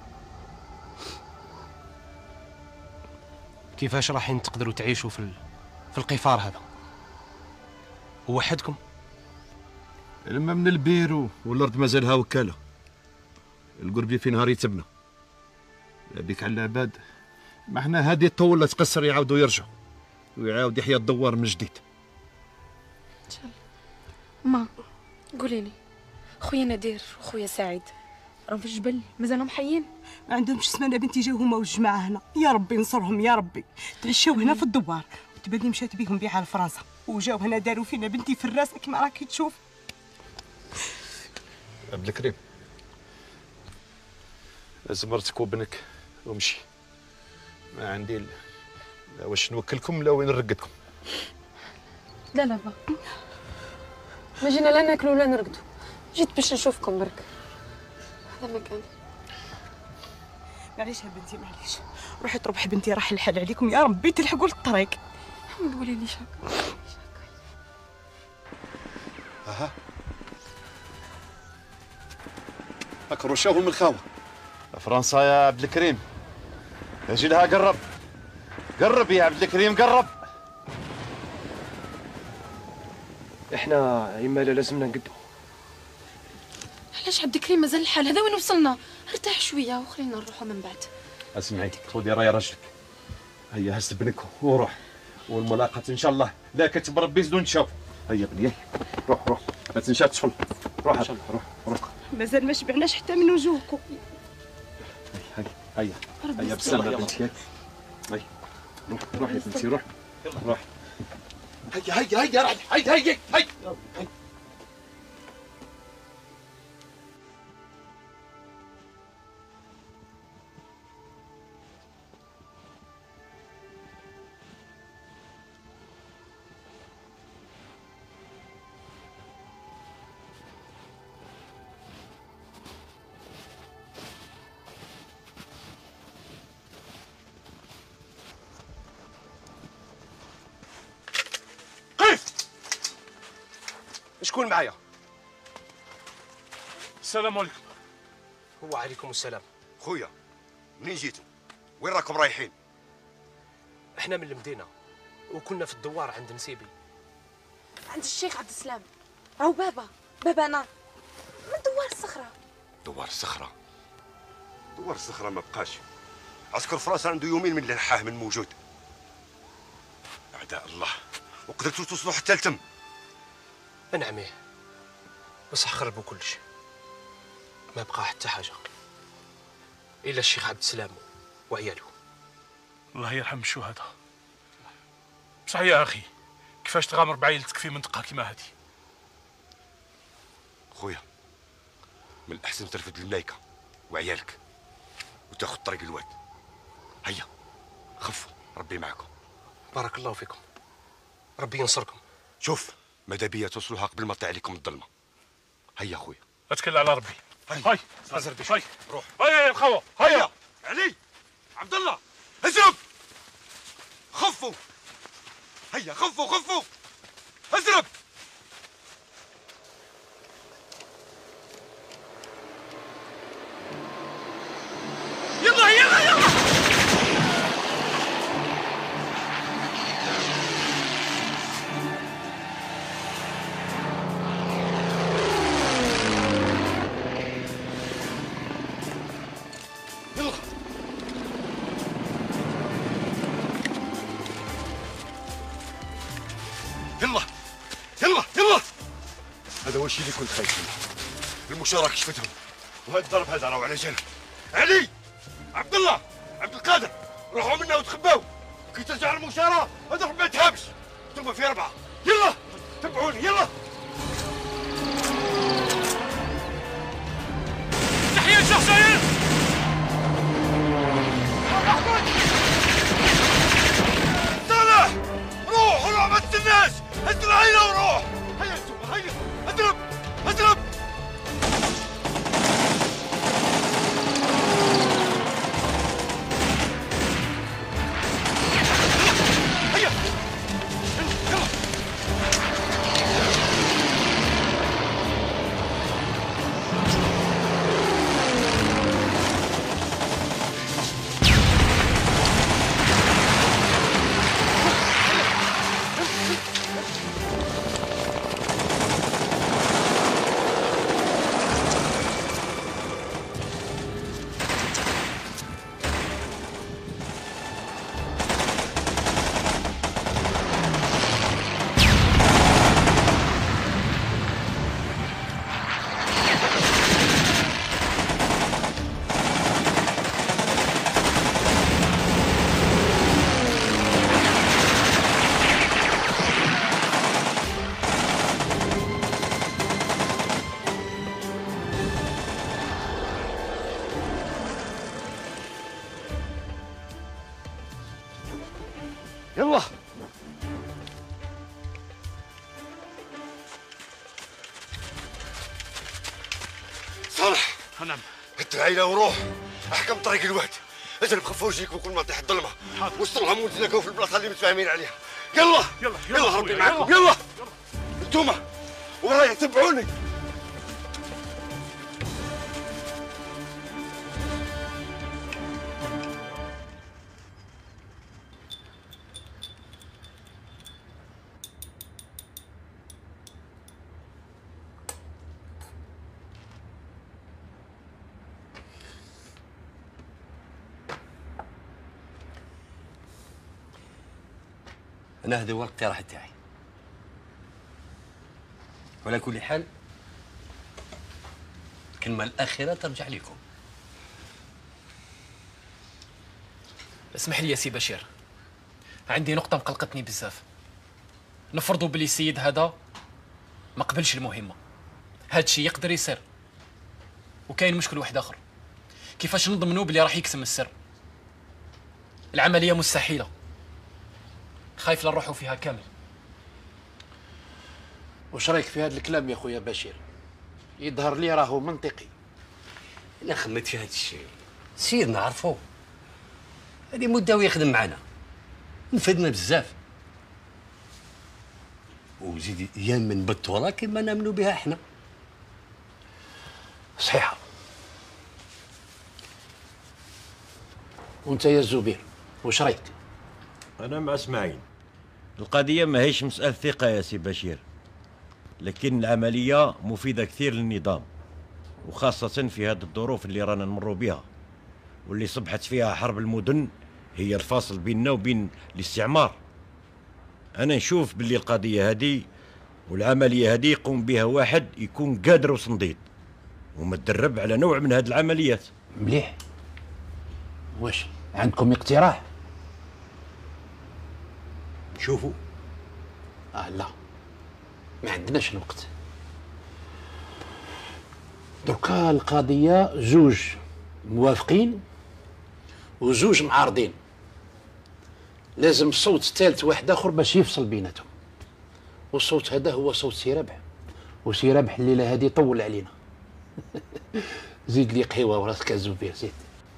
كيفاش رايحين تقدروا تعيشوا في القفار هذا؟ هو وحدكم؟ الماء من البيرو والارض مازالها وكاله. القربي في نهار يتبنى. بيك على العباد، ما احنا هذه طول تقصر يعاودوا يرجعوا ويعاود يحيى الدوار من جديد. ان شاء الله. ما قولي لي خويا نادر وخويا سعيد راهم في الجبل مازالهم حيين؟ ما عندهمش سمانه بنتي، جاو هما والجماعه هنا. يا ربي نصرهم يا ربي. تعشاو هنا في الدوار وتبادي مشات بيهم بيعها لفرنسا وجاو هنا داروا فينا بنتي في الراس كما راكي تشوف. عبد الكريم لازم مرتك وابنك ومشي. ما عندي لا واش نوكلكم لا وين نرقدكم. لا با ما جينا لا ناكلوا ولا نرقدوا، جيت باش نشوفكم برك. هذا مكان. معليش يا بنتي معليش، روحي تربحي بنتي راح الحال عليكم يا ربي تلحقوا للطريق. ما تقولي لي شاك. اها هاك رشاهم من الخاوه. فرنسا يا عبد الكريم، اجي لها قرب يا عبد الكريم قرب. احنا اما لازمنا نقدو. علاش عبد الكريم مازال الحال هذا؟ وين وصلنا؟ ارتاح شويه وخلينا نروحوا من بعد. اسمعي خذي راي رجلك، هيا هز بنك وروح، والملاقاة ان شاء الله لا كتب ربي زدو نتشاف. هيا بني روح ما تنساش تدخل. روح ان شاء الله روح. مازال ما شبعناش حتى من وجوهكم. هيا بسلامة بنتي. هيا روح يا بنتي روح. هيا شكون معايا؟ السلام عليكم. وعليكم السلام. خويا منين جيتوا؟ وين راكم رايحين؟ احنا من المدينة وكنا في الدوار عند نسيبي. عند الشيخ عبد السلام. راهو بابا انا من دوار الصخرة. دوار الصخرة ما بقاش. عسكر فرنسا عنده يومين من اللي نحاه من موجود. أعداء الله، وقدرتوا توصلوا حتى لتم. نعم بصح خربوا كل شيء، ما بقى حتى حاجة إلا الشيخ عبد السلام وعياله. الله يرحم الشهداء. بصح يا أخي كيفاش تغامر بعائلتك في منطقة كيما هذه؟ خويا من الأحسن ترفد الملايكة وعيالك وتاخذ طريق الواد. هيا خفوا ربي معكم. بارك الله فيكم، ربي ينصركم. شوف ماذا بيا توصلوها قبل ما تطلع عليكم الظلمه. هيا خويا اتكل على ربي. هاي ازرب هاي روح. هيا الخوه هيا علي عبد الله ازرب. خفوا هيا خفوا ازرب يلا يلا يلا. هذا هو الشيء اللي كنت خايف منه. المشاركة كشفتهم، وهذا الضرب هذا راهو على جنب. علي، عبد الله، عبد القادر، روحوا منا وتخباو. كي ترجع المشاراة اضرب ما تهابش. ثم في 4. يلا تبعوني يلا. تحية شخصية. صالح روح روح ما تستناش. هز العينة وروح. هيا انتم هيا اضرب اضرب. هيا يلا. يلا صالح. نعم. هد العيلة وروح. احكم طريق الواد. اجرب خف وجهك وكل ما تحت الظلمة. وصلهم وتلاقوا في البلاصة اللي متفاهمين عليها. يلا يلا يلا هربي معاكم يلا. انتوما ورايا تبعوني. أنا هذا هو الاقتراح تاعي. وعلى كل حال الكلمة الأخيرة ترجع لكم. اسمح لي يا سي بشير، عندي نقطة مقلقتني بزاف. نفرضوا بلي السيد هذا ما قبلش المهمة، هاد الشيء يقدر يصير. وكاين مشكل واحد آخر، كيفاش نضمنوا بلي راح يكتم السر؟ العملية مستحيلة، خايف لا نروحوا فيها كامل. واش رايك في هذا الكلام يا خويا بشير؟ يظهر لي راهو منطقي. أنا خمت في هذا الشيء، سير نعرفو. هذه مدة ويخدم معنا، نفدنا بزاف. وزيد يامن بالتورا كما نامنوا بها احنا. صحيحة. وانت يا الزبير واش رايك؟ أنا مع اسماعيل. القضية ما هيش مسألة ثقة يا سي بشير، لكن العملية مفيدة كثير للنظام، وخاصة في هذه الظروف اللي رانا نمروا بها، واللي صبحت فيها حرب المدن هي الفاصل بيننا وبين الاستعمار. أنا نشوف باللي القضية هذه والعملية هذه يقوم بها واحد يكون قادر وصنديد ومتدرب على نوع من هذه العمليات. مليح. واش عندكم اقتراح؟ شوفوا. لا ما عندناش الوقت. دركا القضية زوج موافقين وزوج معارضين، لازم صوت ثالث واحد اخر باش يفصل بيناتهم، والصوت هذا هو صوت سي ربح. وسي ربح الليله هذه طول علينا. زيد لي قهوه وراسك الزبير زيد.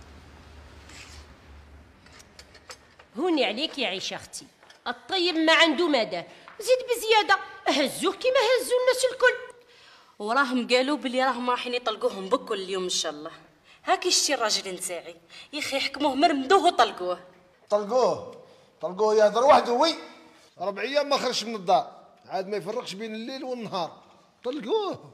هوني عليك يا عيشه اختي، الطيب ما عنده مدى، زيد بزياده هزوه كيما هزوا الناس الكل. وراهم قالوا بلي راهم رايحين يطلقوهم بكل اليوم ان شاء الله. هاكي شتي الراجل نتاعي يا اخي يحكموه مرمدوه وطلقوه. طلقوه يهضر وحده وي 4 ايام ما خرجش من الدار، عاد ما يفرقش بين الليل والنهار. طلقوه.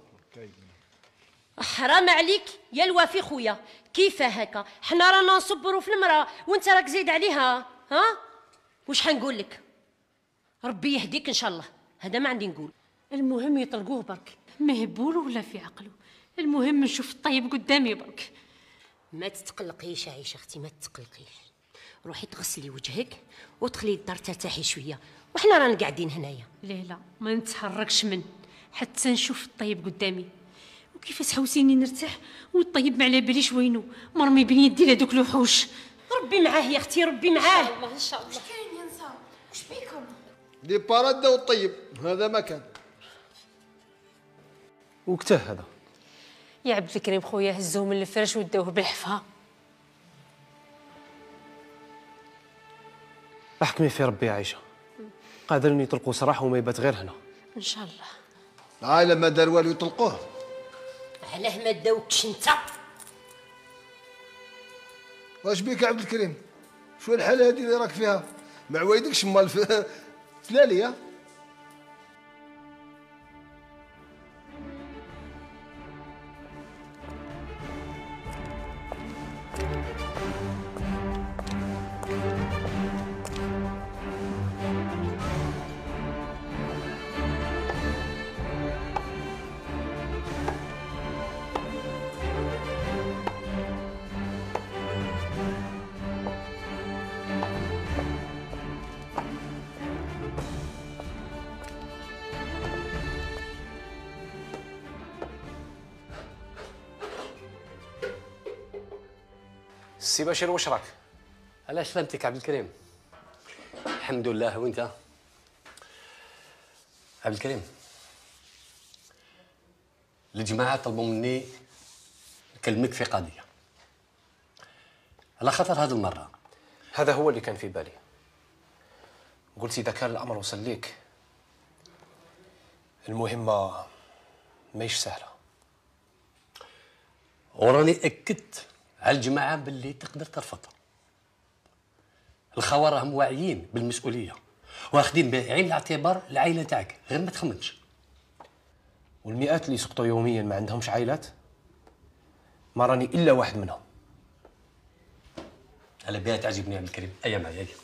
حرام عليك يا الوافي خويا، كيف هكا؟ حنا رانا نصبروا في المراه وانت راك زايد عليها. ها واش حنقول لك؟ ربي يهديك ان شاء الله. هذا ما عندي نقول. المهم يطلقوه برك، ما يهبولو ولا في عقله. المهم نشوف الطيب قدامي برك. ما تتقلقيش عايشه اختي، ما تتقلقيش. روحي تغسلي وجهك ودخلي للدار ترتاحي شويه، وحنا رانا قاعدين هنايا. لا ما نتحركش من حتى نشوف الطيب قدامي. وكيفاش حوسيني نرتاح والطيب ما على باليش وينو، مرمي بين يدي لهذوك الوحوش. ربي معاه يا اختي، ربي معاه. الله ان شاء الله. واش كاين يا نساء؟ واش بيكم؟ دي بارادة والطيب هذا ما كان. وقته هذا يا عبد الكريم خويا هزوه من الفرش وداوه بالحفها. احكمي في ربي يا عايشه، قادرين يطلقوا سراح وما يبات غير هنا ان شاء الله. العائله ما دار والو يطلقوه. علاه ما داوكش انت؟ واش بيك يا عبد الكريم؟ شو الحاله هذه اللي راك فيها؟ ما عوايدكش مال فلاليه. سي بشير واش راك؟ على سلامتك عبد الكريم. الحمد لله. وانت عبد الكريم؟ الجماعه طلبوا مني نكلمك في قضيه على خاطر هذه المره. هذا هو اللي كان في بالي. قلت اذا كان الامر وصل ليك المهمه ماهيش سهله. وراني اكدت على الجماعه باللي تقدر ترفض. الخوار راهم واعيين بالمسؤوليه واخدين بعين الاعتبار العائله تاعك، غير ما تخممش. والمئات اللي يسقطوا يوميا ما عندهمش عائلات، ما راني الا واحد منهم. على بها تعجبني عبد الكريم. ايا معايا أيا.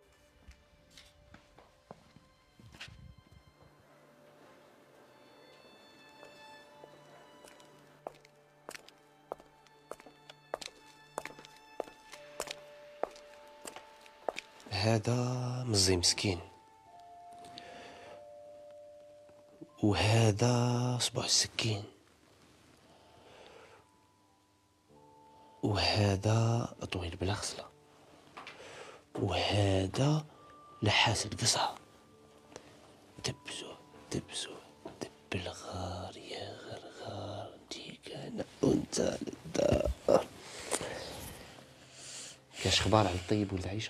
هذا مزي مسكين، وهذا صباع السكين، وهذا طويل بلا غسلة، وهذا لحاس القصعة. دبزو دبزو دب الغار يا غرغار، جيك انا وانت للدار. كاش اخبار على الطيب ولد عيشه؟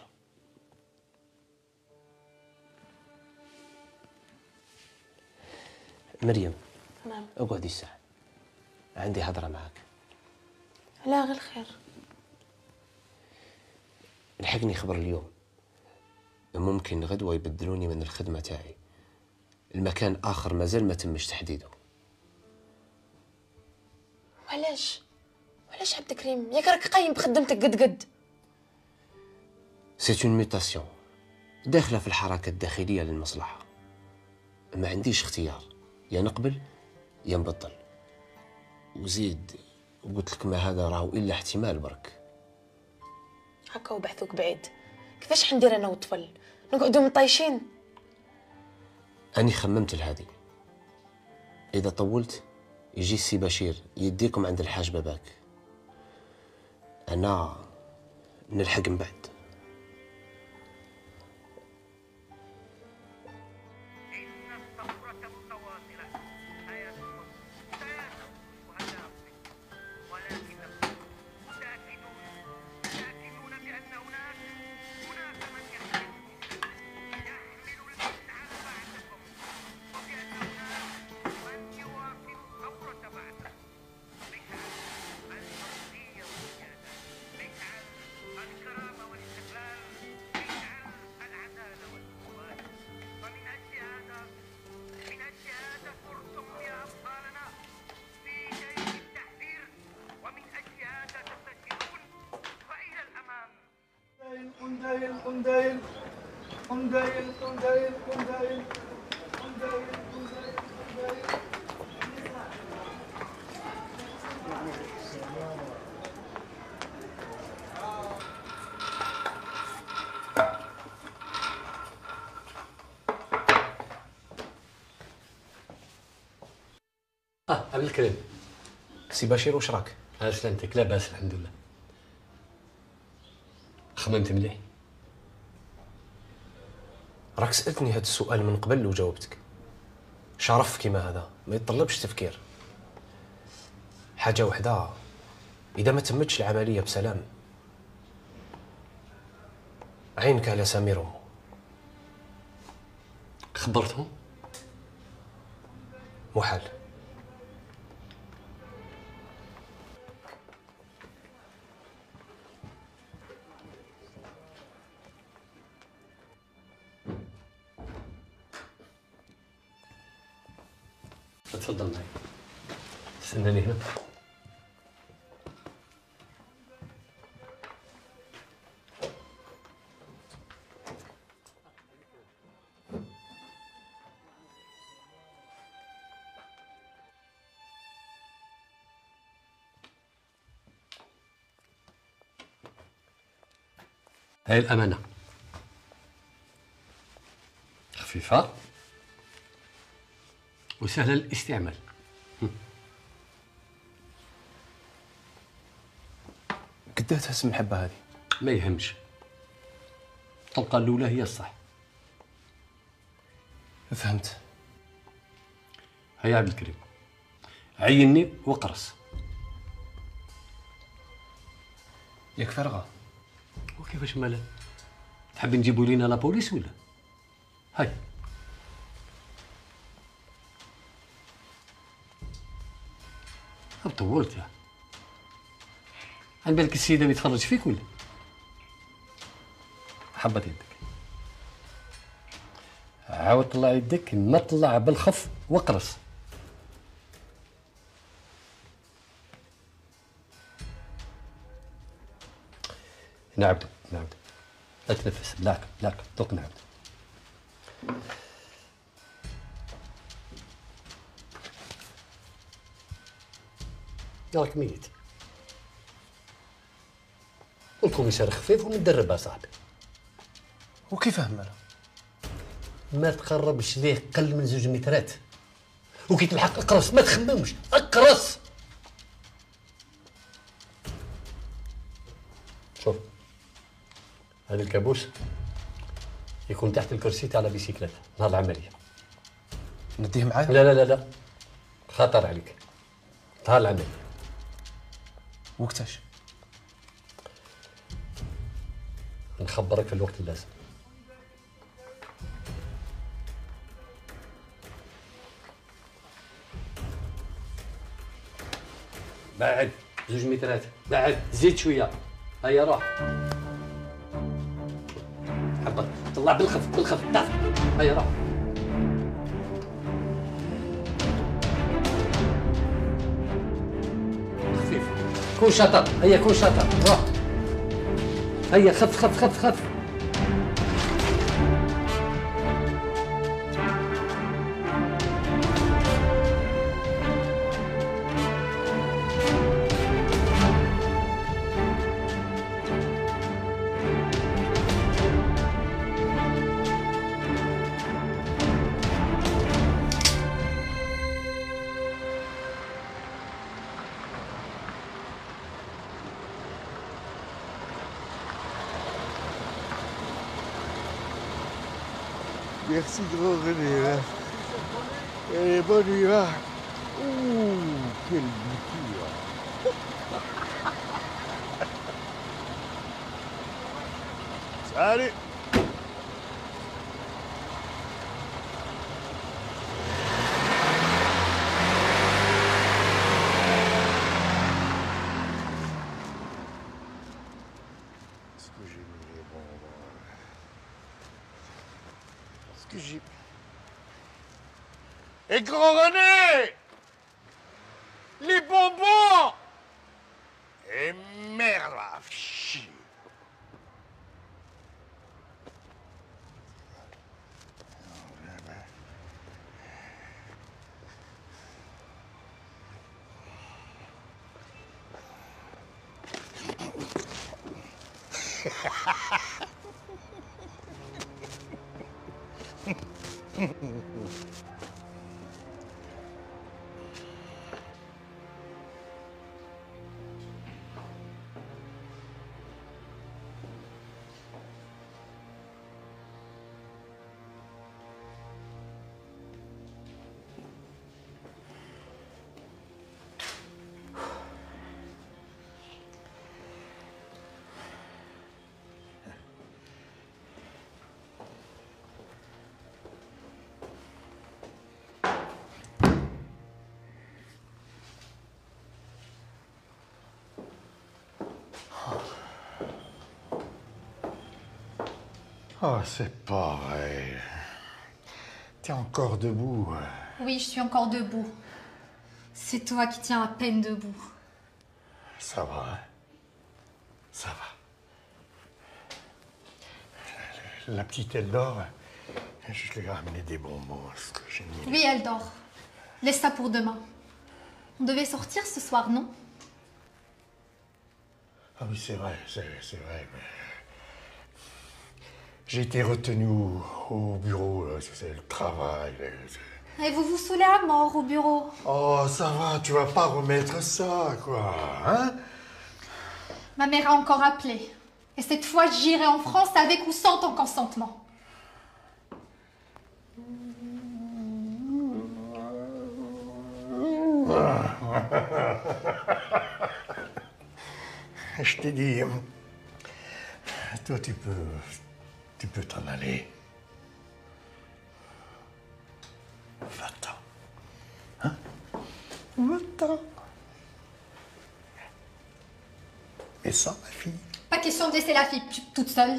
مريم. نعم. اقعدي الساعة، عندي هضرة معك. لا غير خير. لحقني خبر اليوم، ممكن غدوة يبدلوني من الخدمة تاعي، المكان آخر مازال ما تمش تحديده. وعلاش عبد الكريم؟ ياك راك قايم بخدمتك قد سيت اون ميوتاسيون داخلة في الحركة الداخلية للمصلحة. ما عنديش اختيار، يا نقبل يا نبطل. وزيد قلت لك ما هذا راهو الا احتمال برك. هكا وبحثوك بعيد. كيفاش حندير انا والطفل؟ نقعدوا مطايشين؟ اني خممت لهذه، اذا طولت يجي السي بشير يديكم عند الحاج باباك، انا نلحق من بعد. قندايل قندايل قندايل قندايل قندايل قندايل عبد الكريم. سي بشير واش راك؟ سلامتك. لاباس الحمد لله. خممت مليح. راك سألتني هذا السؤال من قبل وجاوبتك. شرف كيما هذا ما يتطلبش تفكير. حاجة وحدة، إذا ما تمتش العملية بسلام عينك على سمير وامه. خبرتهم؟ محال. تفضل معي. استناني هنا. هاي الأمانة خفيفة وسهلة الاستعمال. قداه تحس المحبة هذه؟ ما يهمش، الطلقة الأولى هي الصح. فهمت. هيا عبد الكريم، عيني وقرص. ياك فارغة؟ وكيفاش مالا؟ تحب نجيبوا لينا لا بوليس ولا؟ هاي طولت يا عن بالك السيدة بيتفرج فيك ولا؟ حبت يدك. عاود طلع يدك، ما طلع بالخف واقرص. نعبدو نعبدو. لا تنفس. لاك دوك نعبدو. راك ميت. والكوميسار خفيف ومدرب اصاحبي. وكيفاه مالا؟ ما تقربش ليه قل من 2 مترات، وكي تلحق اقرص، ما تخممش، اقرص. شوف هذا الكابوس يكون تحت الكرسي تاع لا بيسيكلات نهار العمليه. نديه معايا؟ لا خطر عليك نهار العمليه. وقتاش؟ نخبرك في الوقت اللازم. بعد 2 مترات، بعد زيد شويه. هيا روح. حبط طلع بالخف طاف. هيا روح. خفيف. كون شاطر. هيا كون شاطر. روح. هيا خف. Merci grand René. Et bonne nuit là. Ouh, quelle bouture. Salut. Est-ce que j'ai mis les bonbons? Est-ce que j'ai... Et grand René! Les bonbons! Et merde là, chier. Oh, c'est pareil. T'es encore debout. Oui, je suis encore debout. C'est toi qui tiens à peine debout. Ça va, hein? Ça va. La petite, elle dort. Je lui ai ramené des bonbons. Ce que j'ai mis. Oui, elle dort. Laisse ça pour demain. On devait sortir ce soir, non? Ah oui, c'est vrai, c'est vrai. Mais... j'ai été retenu au bureau, c'est le travail. Et vous vous saoulez à mort au bureau. Oh, ça va, tu vas pas remettre ça, quoi, hein? Ma mère a encore appelé. Et cette fois, j'irai en France avec ou sans ton consentement. Je t'ai dit, toi, tu peux t'en aller. Va-t'en. Hein? Va-t'en. Et ça, ma fille? Pas question de laisser la fille toute seule.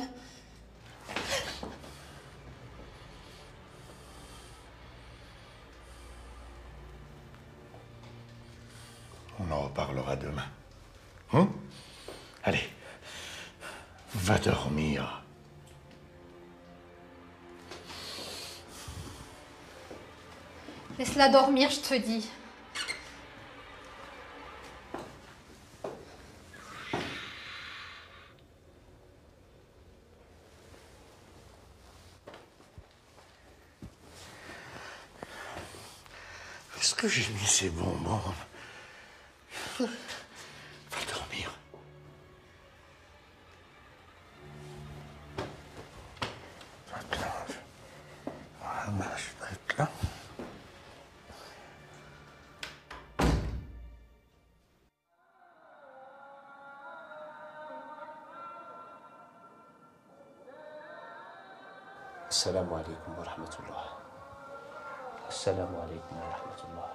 On en reparlera demain. Hein? Allez, va dormir. Laisse-la dormir, je te dis. Est-ce que j'ai mis ces bonbons? Va dormir. Attends, je vais être là. السلام عليكم ورحمة الله. السلام عليكم ورحمة الله.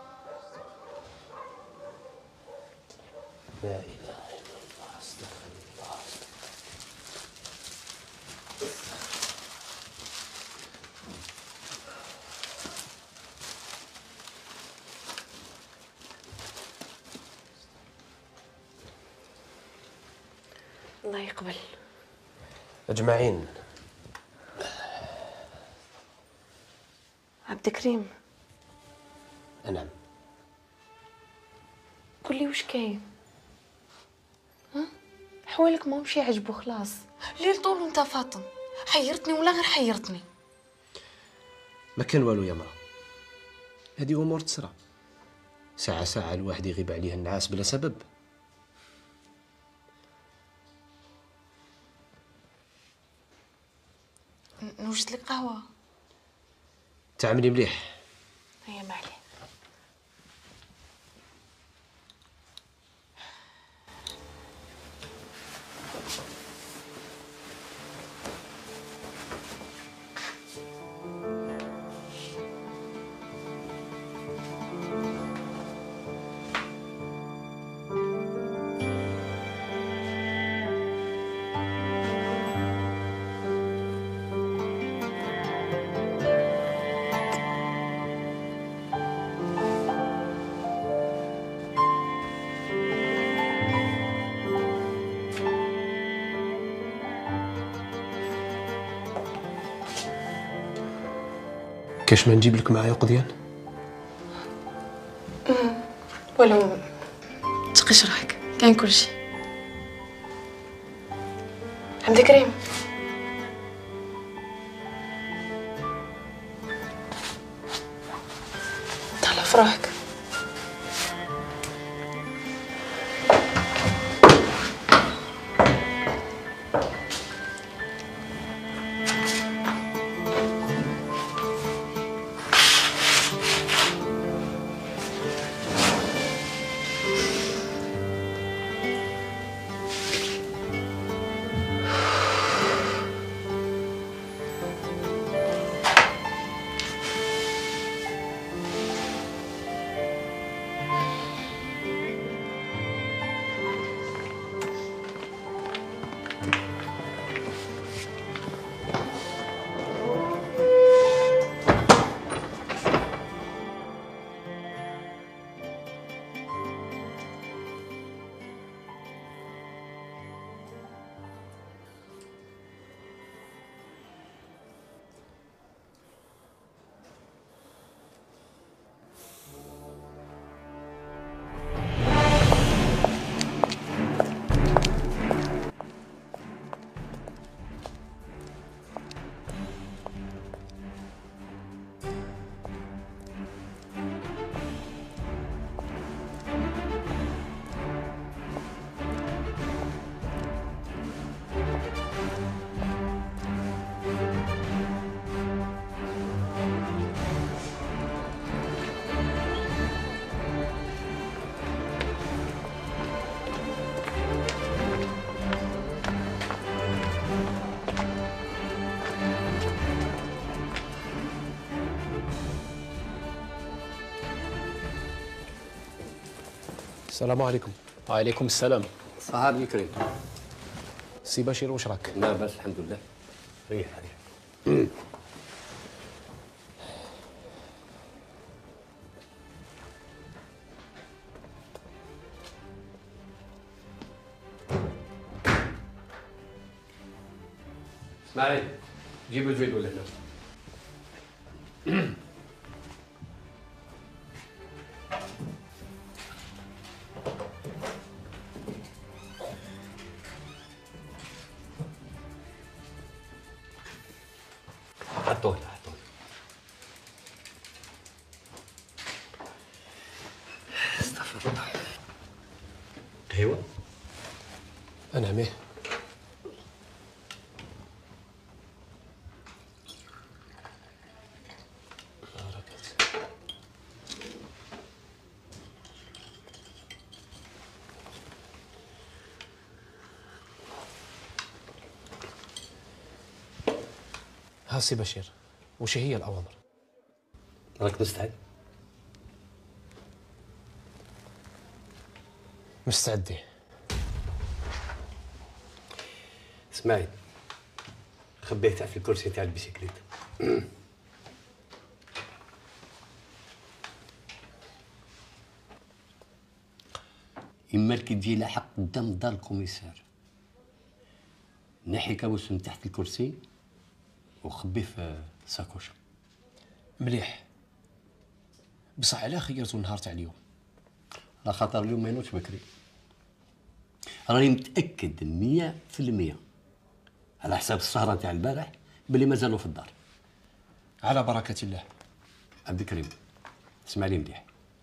لا إله إلا الله. استغفر الله. الله يقبل. أجمعين. عبد الكريم. نعم. قولي وش كاين؟ ها؟ حوالك ما مشي عجبو خلاص. ليل طول وانت فاطم. حيرتني ولا غير حيرتني. ما كان والو يا مرا. هذه أمور تسرى. ساعة الواحد يغيب عليه النعاس بلا سبب. نوجد لك قهوة. تعملي مليح. هيا ما عليه. كاش ما نجيب لك معايا قضيان؟ ولو تقيش روحك كاين كلشي. عبد الكريم. تهلا في روحك. السلام عليكم. وعليكم السلام. صحابي كريم. سي بشير واش راك؟ لا باس الحمد لله. ريح ريح. اسماعيل جيب الفيديو لهنا. حطوه هنا حطوه. استغفر الله. ايوا انا عميه. ها سي بشير، وش هي الأوامر؟ راك مستعد؟ مستعد. اسماعيل خبيه تاع في الكرسي تاع البيسيكليت. يمالك تجي لاحق قدام دار الكوميسار، نحي كابوس من تحت الكرسي وخبيه في ساكوشه. مليح. بصح علاه خيرتو النهار تاع اليوم؟ على خاطر اليوم ما ينوضش بكري. راني متاكد 100% على حساب السهره تاع البارح بلي مازالوا في الدار. على بركه الله. عبد الكريم اسمع لي مليح.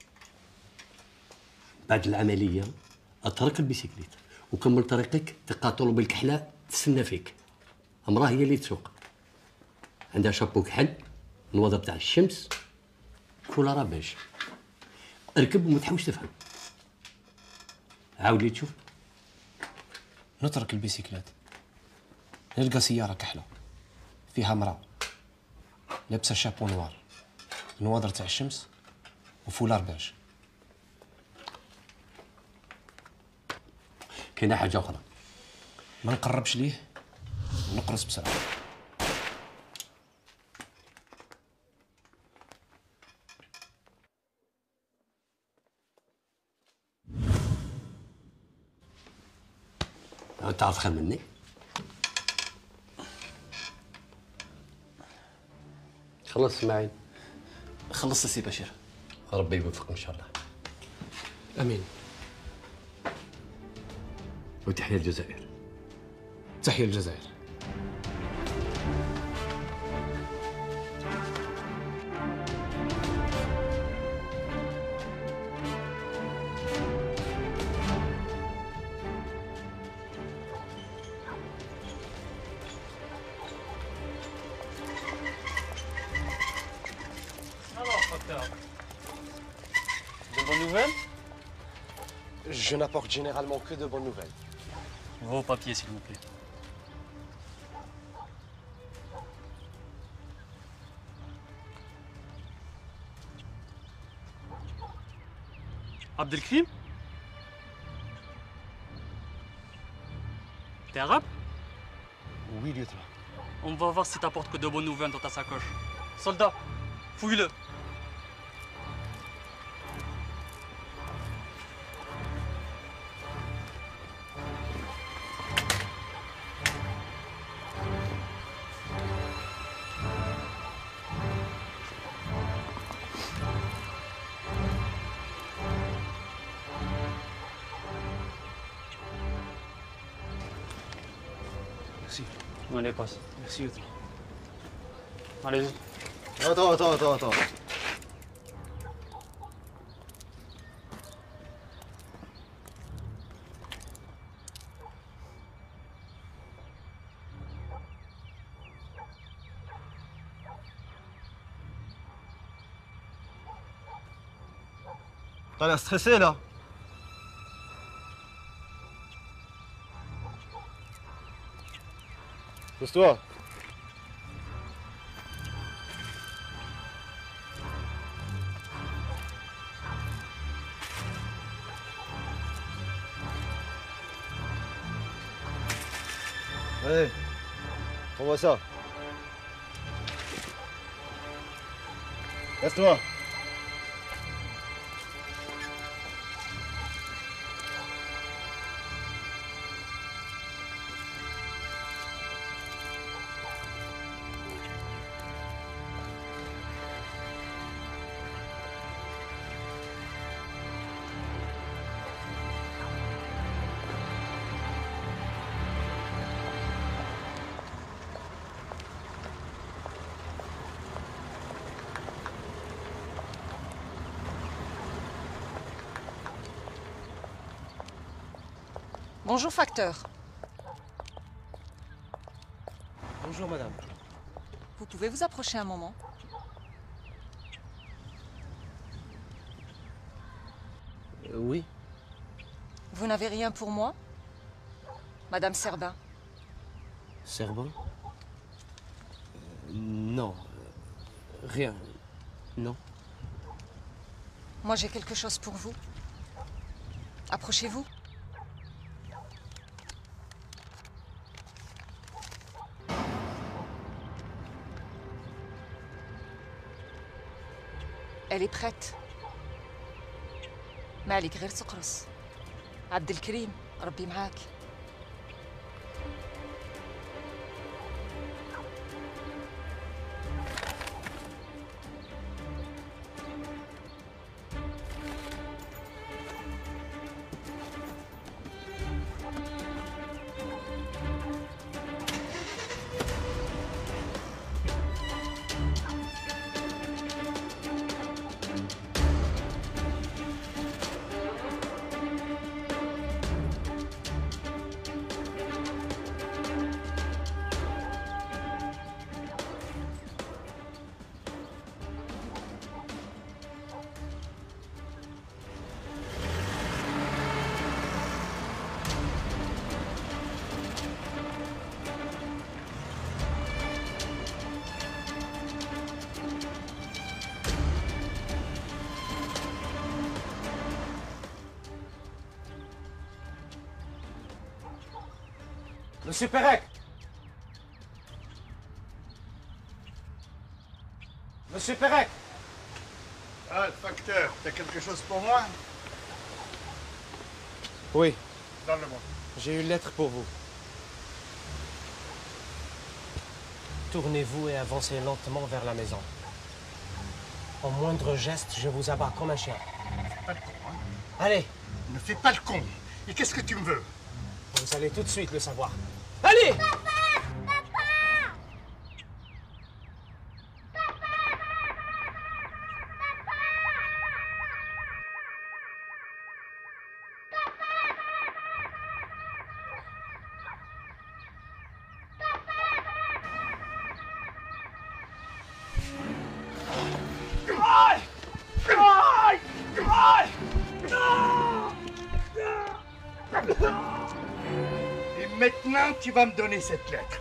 بعد العمليه اترك البيسيكليت وكمل طريقك تلقى طلب الكحله تستنى فيك. امراه هي اللي تسوق، عندها شابو كحل، الوضع تاع الشمس، كولارا بيج. اركب وما تحاولش تفهم. عاود لي تشوف. نترك البيسيكلات، نلقى سيارة كحلة فيها مرأة لابسة شابو نوار، نواظر تاع الشمس وفولار بيج. كاينه حاجة أخرى. ما نقربش ليه ونقرص بسرعة. تعرف خير مني؟ خلص اسماعيل. خلصت سي بشير. ربي يوفقك ان شاء الله. امين. وتحية الجزائر. تحية الجزائر. De bonnes nouvelles? Je n'apporte généralement que de bonnes nouvelles. Vos papiers, s'il vous plaît. Abdelkrim? T'es arabe? Oui, lieutenant. On va voir si t'apportes que de bonnes nouvelles dans ta sacoche. Soldat, fouille-le. Merci. Allez, passe. Merci, lieutenant. Allez-y. Attends. T'as l'air stressé là. Pose-toi. Allez, prends-moi ça. Laisse-toi. Bonjour, facteur. Bonjour, madame. Vous pouvez vous approcher un moment? Oui. Vous n'avez rien pour moi? Madame Serbin. Serbin Non. Rien. Non. Moi, j'ai quelque chose pour vous. Approchez-vous. Elle est prête. ما عليك غير تقرص. عبد الكريم ربي معاك. Monsieur Pérec! Monsieur Pérec! Ah, le facteur, t'as quelque chose pour moi? Oui, Donne-le-moi. j'ai une lettre pour vous. Tournez-vous et avancez lentement vers la maison. Au moindre geste, je vous abats comme un chien. Pas le con, hein? Allez! Ne fais pas le con. Et qu'est-ce que tu me veux? Vous allez tout de suite le savoir. Allez! Et maintenant, tu vas me donner cette lettre.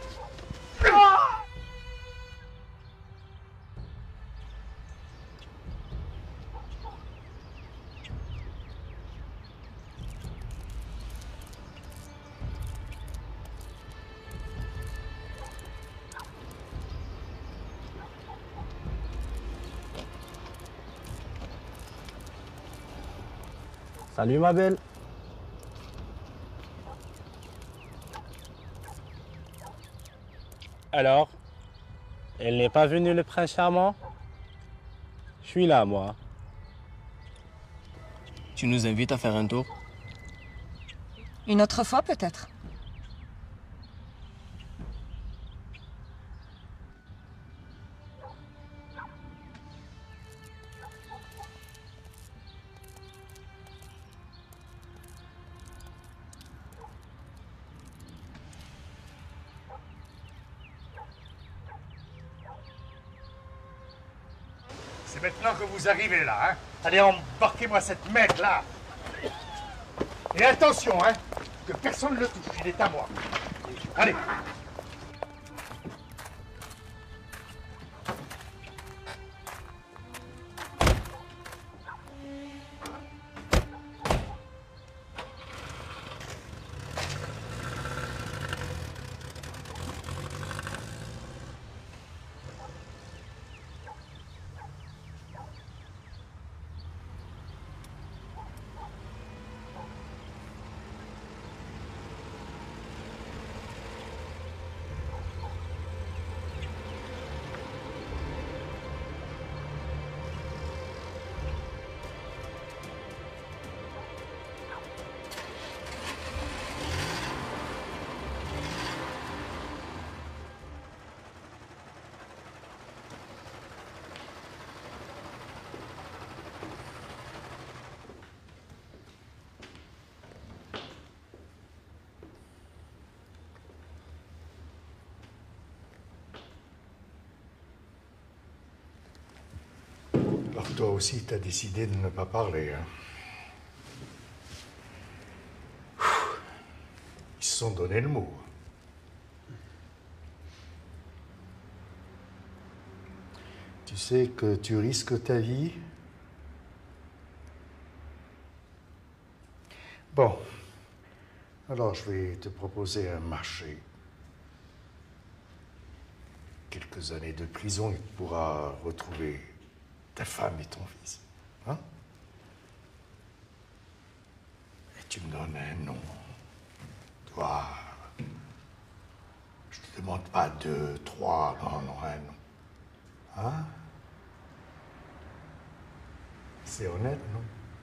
Salut ma belle. Alors, elle n'est pas venue, le prince charmant? Je suis là, moi. Tu nous invites à faire un tour? Une autre fois, peut-être. C'est maintenant que vous arrivez là, hein? Allez, embarquez-moi cette merde là. Et attention, hein, que personne ne le touche, il est à moi. Allez. Alors toi aussi, tu as décidé de ne pas parler, hein? Ils se sont donné le mot. Tu sais que tu risques ta vie. Bon, alors je vais te proposer un marché. Quelques années de prison et tu pourras retrouver ta femme et ton fils. Hein? Et tu me donnes un nom. Toi, je te demande pas 2, 3, non, un nom. Hein? C'est honnête, non?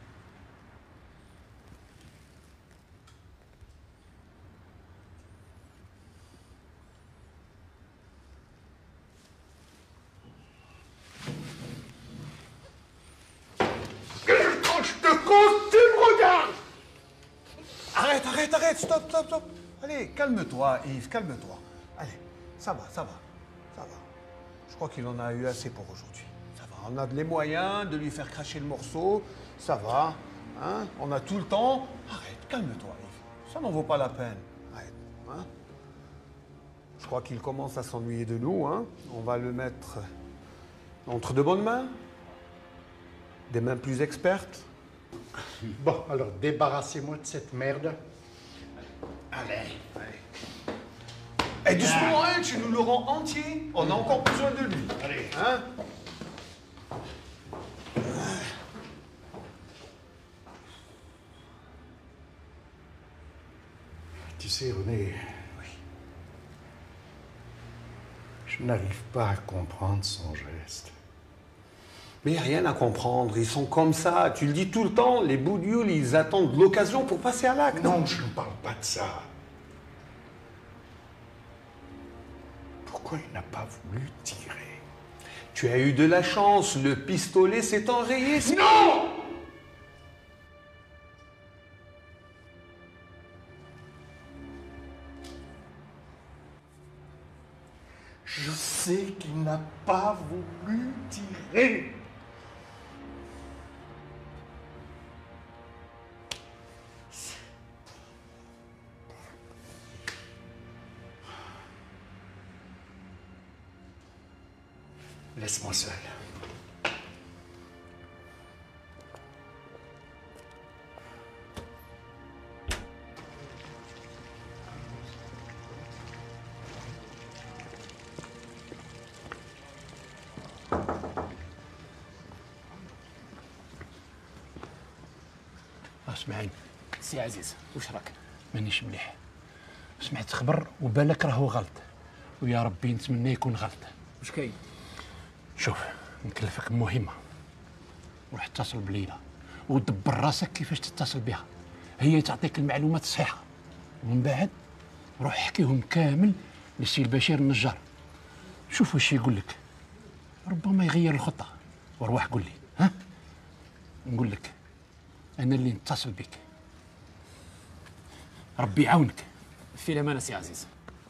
Quand je te compte, tu me regardes! Arrête, stop. Allez, calme-toi, Yves, calme-toi. Allez, ça va. Je crois qu'il en a eu assez pour aujourd'hui. Ça va, on a les moyens de lui faire cracher le morceau. Ça va, hein? On a tout le temps. Arrête, calme-toi, Yves. Ça n'en vaut pas la peine. Arrête, hein? Je crois qu'il commence à s'ennuyer de nous, hein? On va le mettre entre de bonnes mains. Des mains plus expertes. Bon, alors débarrassez-moi de cette merde. Allez. Et doucement, hein, tu nous le rends entier. On a encore besoin de lui. Allez. Hein? Tu sais, René, je n'arrive pas à comprendre son geste. Mais il n'y a rien à comprendre, ils sont comme ça. Tu le dis tout le temps, les boudioles, ils attendent l'occasion pour passer à l'acte. Non, je ne parle pas de ça. Pourquoi il n'a pas voulu tirer? Tu as eu de la chance, le pistolet s'est enrayé. Non! Je sais qu'il n'a pas voulu tirer. Laisse-moi seul. اسمعني سي عزيز واش راك؟ مانيش مليح. سمعت خبر وبالك راهو غلط، ويا ربي نتمنى يكون غلط. واش كاين؟ شوف نكلفك مهمة، روح اتصل بليلى ودبر راسك كيفاش تتصل بها، هي تعطيك المعلومات الصحيحة، ومن بعد روح احكيهم كامل للسي البشير النجار، شوف واش يقول لك، ربما يغير الخطة، وروح قول لي ها؟ نقول لك أنا اللي نتصل بك. ربي يعاونك. في الأمانة سي عزيز.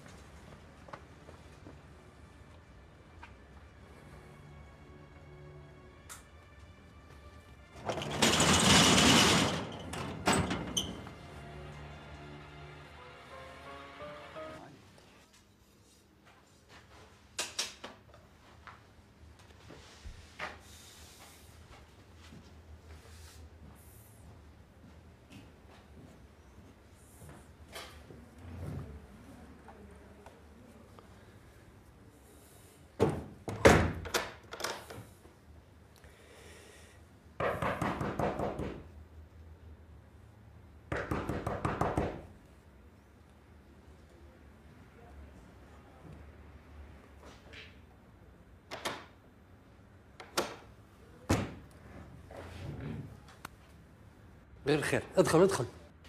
غير الخير، ادخل.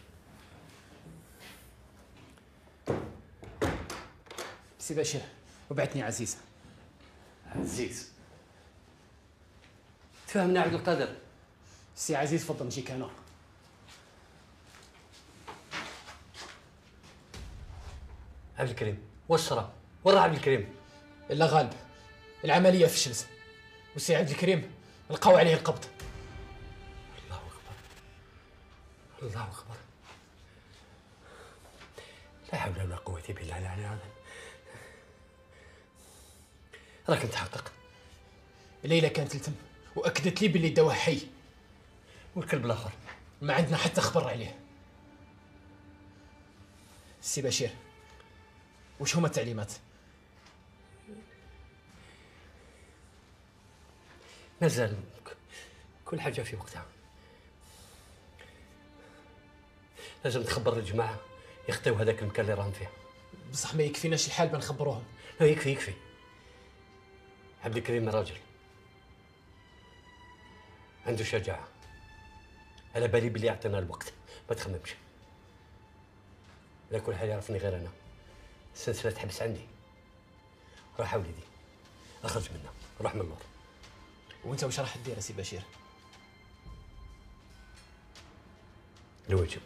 سي بشير وبعتني عزيز. عزيز تفهمنا عبد القادر. سي عزيز فضل نجيك انا. عبد الكريم واش صرا؟ وين راه عبد الكريم؟ الا غالب العمليه فشلت وسي عبد الكريم لقاو عليه القبض. الله اكبر الله اكبر، لا حول ولا قوة الا بالله العلي العظيم. راك متحقق؟ ليلى كانت تلتم واكدت لي باللي داوه حي، والكلب الاخر ما عندنا حتى خبر عليه. سي بشير، وش هما التعليمات؟ مازال كل حاجة في وقتها. لازم تخبر الجماعة يخطيو هذاك المكان اللي راهم فيه. بصح ما يكفيناش الحال بنخبروهم. لا يكفي. عبد الكريم راجل عنده شجاعة، على بالي بلي يعطينا الوقت، ما تخممش. على كل حال يعرفني غير أنا، السلسلة تحبس عندي. راح وليدي، اخرج منها، روح من اللور. وانت واش راح دير سي بشير؟ الواجب.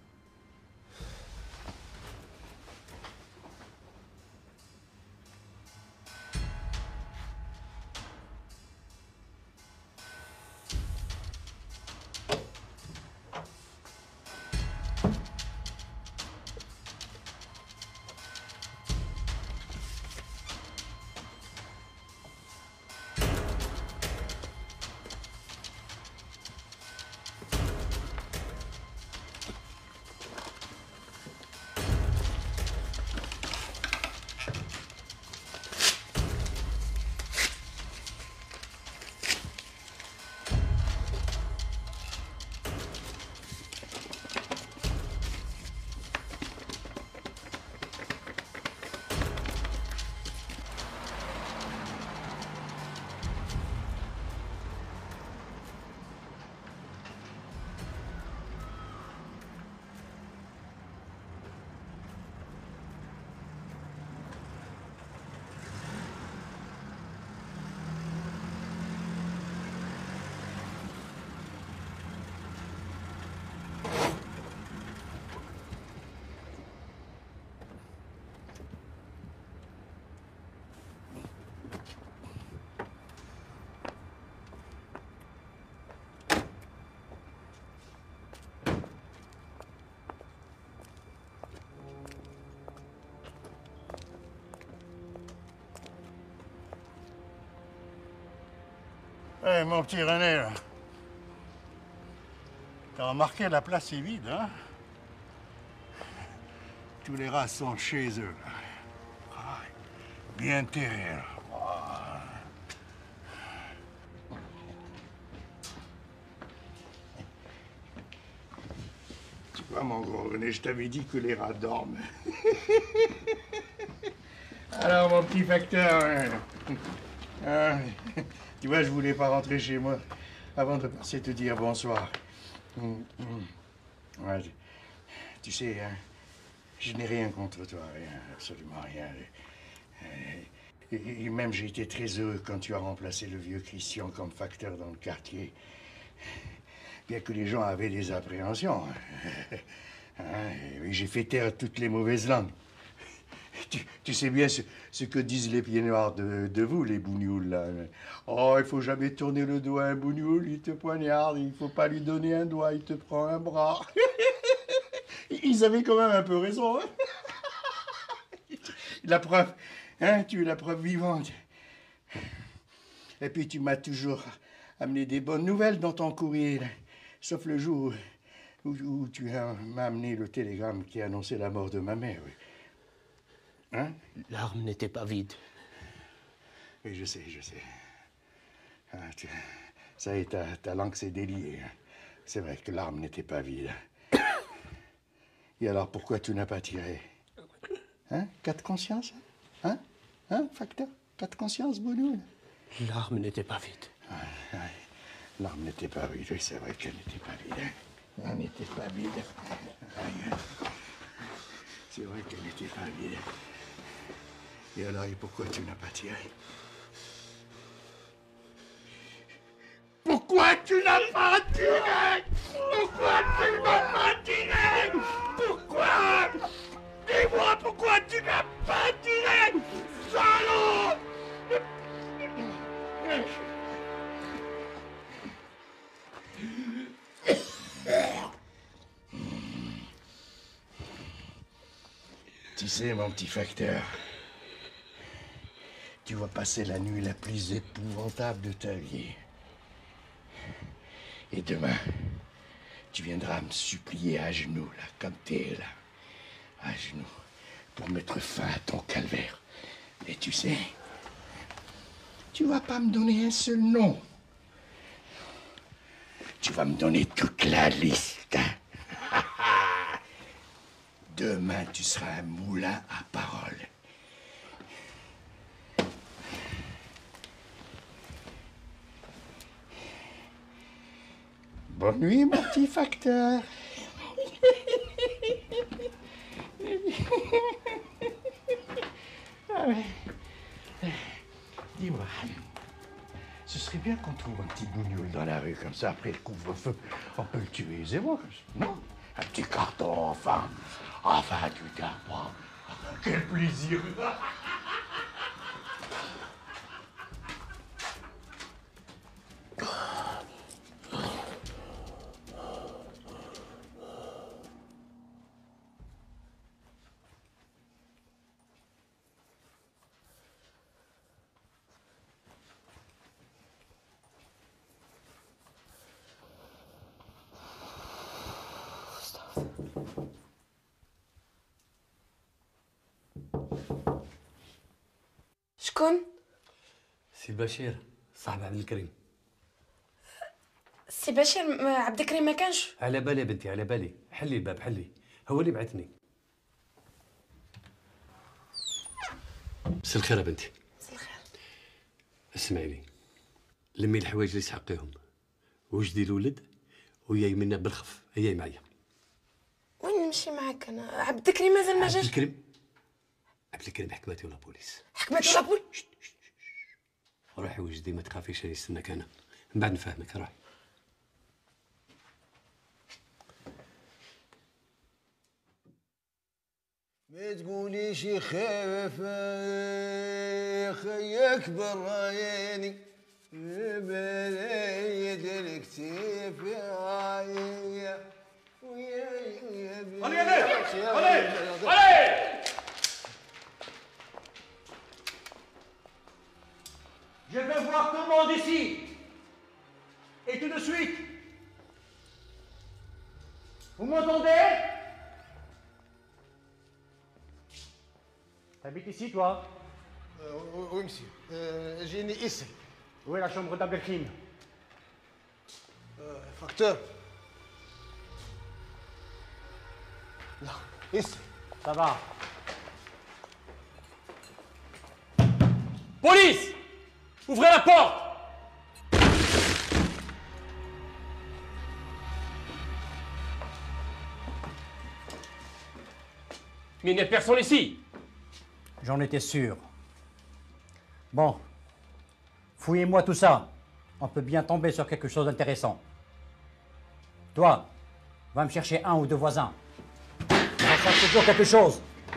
Eh, mon petit René, là. T'as remarqué, la place est vide, hein? Tous les rats sont chez eux, là. Ah, bien terrés, là. Ah. Tu vois, mon gros René, je t'avais dit que les rats dorment. Alors, mon petit facteur, tu vois, je voulais pas rentrer chez moi avant de passer te dire bonsoir. Ouais, tu sais, hein, je n'ai rien contre toi, rien, absolument rien. Et même j'ai été très heureux quand tu as remplacé le vieux Christian comme facteur dans le quartier. Bien que les gens avaient des appréhensions. J'ai fait taire toutes les mauvaises langues. Tu sais bien ce que disent les pieds noirs de vous, les bougnoules, là. Oh, il faut jamais tourner le doigt à un bougnoul, il te poignarde, il faut pas lui donner un doigt, il te prend un bras. Ils avaient quand même un peu raison, hein. La preuve, hein, tu es la preuve vivante. Et puis tu m'as toujours amené des bonnes nouvelles dans ton courrier, là. Sauf le jour où tu m'as amené le télégramme qui annonçait la mort de ma mère, oui. Hein? L'arme n'était pas vide. Oui, je sais. Ah, ça y est, ta langue s'est déliée. C'est vrai que l'arme n'était pas vide. Et alors, pourquoi tu n'as pas tiré? Hein? Cas de conscience? Hein? Hein, facteur? Cas de conscience, Bounoul? L'arme n'était pas vide. Ouais. L'arme n'était pas vide, oui, c'est vrai qu'elle n'était pas vide. Elle n'était pas vide. C'est vrai qu'elle n'était pas vide. Et alors, et pourquoi tu n'as pas tiré? Pourquoi tu n'as pas tiré? Pourquoi tu n'as pas tiré? Pourquoi? Dis-moi pourquoi tu n'as pas tiré? Salaud! Tu sais, mon petit facteur, tu vas passer la nuit la plus épouvantable de ta vie. Et demain, tu viendras me supplier à genoux, là, comme t'es là, à genoux, pour mettre fin à ton calvaire. Et tu sais, tu vas pas me donner un seul nom. Tu vas me donner toute la liste. Demain, tu seras un moulin à parole. Bonne nuit, mon petit facteur. Dis-moi, ce serait bien qu'on trouve un petit bougnoul dans la rue, comme ça, après le couvre-feu, on peut le tuer aisément, non? Un petit carton, enfin, tu t'apprends. Quel plaisir. شكون؟ سي بشير صاحب عبد الكريم. سي بشير عبد الكريم ما كانش؟ على بالي يا بنتي على بالي، حلي الباب حلي، هو اللي بعثني. مساء الخير يا بنتي. مساء الخير. اسمعي لي، لمي الحوايج اللي تحقيهم وجدي الولد وياي منا بالخف، هياي معايا. وين نمشي معاك انا؟ عبد الكريم مازال ما جاش. عبد الكريم حكمتي ولا بوليس. حكمتي ولا بوليس؟ روحي وجدي ما تخافيش، راني نستناك انا، من بعد نفهمك. روحي. ما تقوليش خايف خيك براياني بلايد الكتيف يا عيا Allez! Je veux voir tout le monde ici. Et tout de suite. Vous m'entendez? T'habites ici, toi? Oui, monsieur. J'ai né ici. Où est la chambre d'Abdelkrim? Facteur. Là, ici. Ça va. Police! Ouvrez la porte! Mais il n'y a personne ici. J'en étais sûr. Bon. Fouillez-moi tout ça. On peut bien tomber sur quelque chose d'intéressant. Toi, va me chercher un ou deux voisins. On va toujours quelque chose.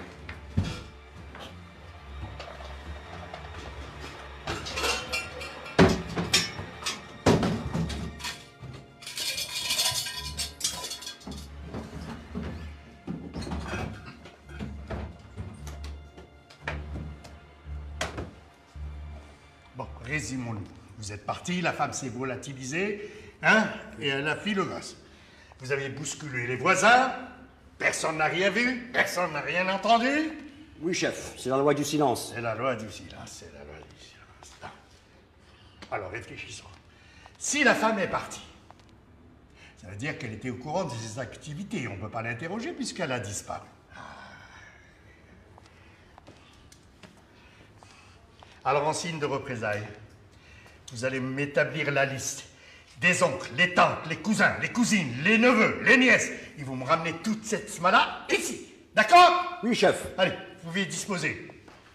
Bon, résumons-nous. Vous êtes parti, la femme s'est volatilisée, hein, et elle a fui le gosse. Vous avez bousculé les voisins, personne n'a rien vu, personne n'a rien entendu. Oui, chef, c'est la loi du silence. C'est la loi du silence, c'est la loi du silence. Non. Alors, réfléchissons. Si la femme est partie, ça veut dire qu'elle était au courant de ses activités. On ne peut pas l'interroger puisqu'elle a disparu. Alors, en signe de représailles, vous allez m'établir la liste des oncles, les tantes, les cousins, les cousines, les neveux, les nièces. Ils vont me ramener toute cette sma-là ici. D'accord? Oui, chef. Allez, vous pouvez disposer.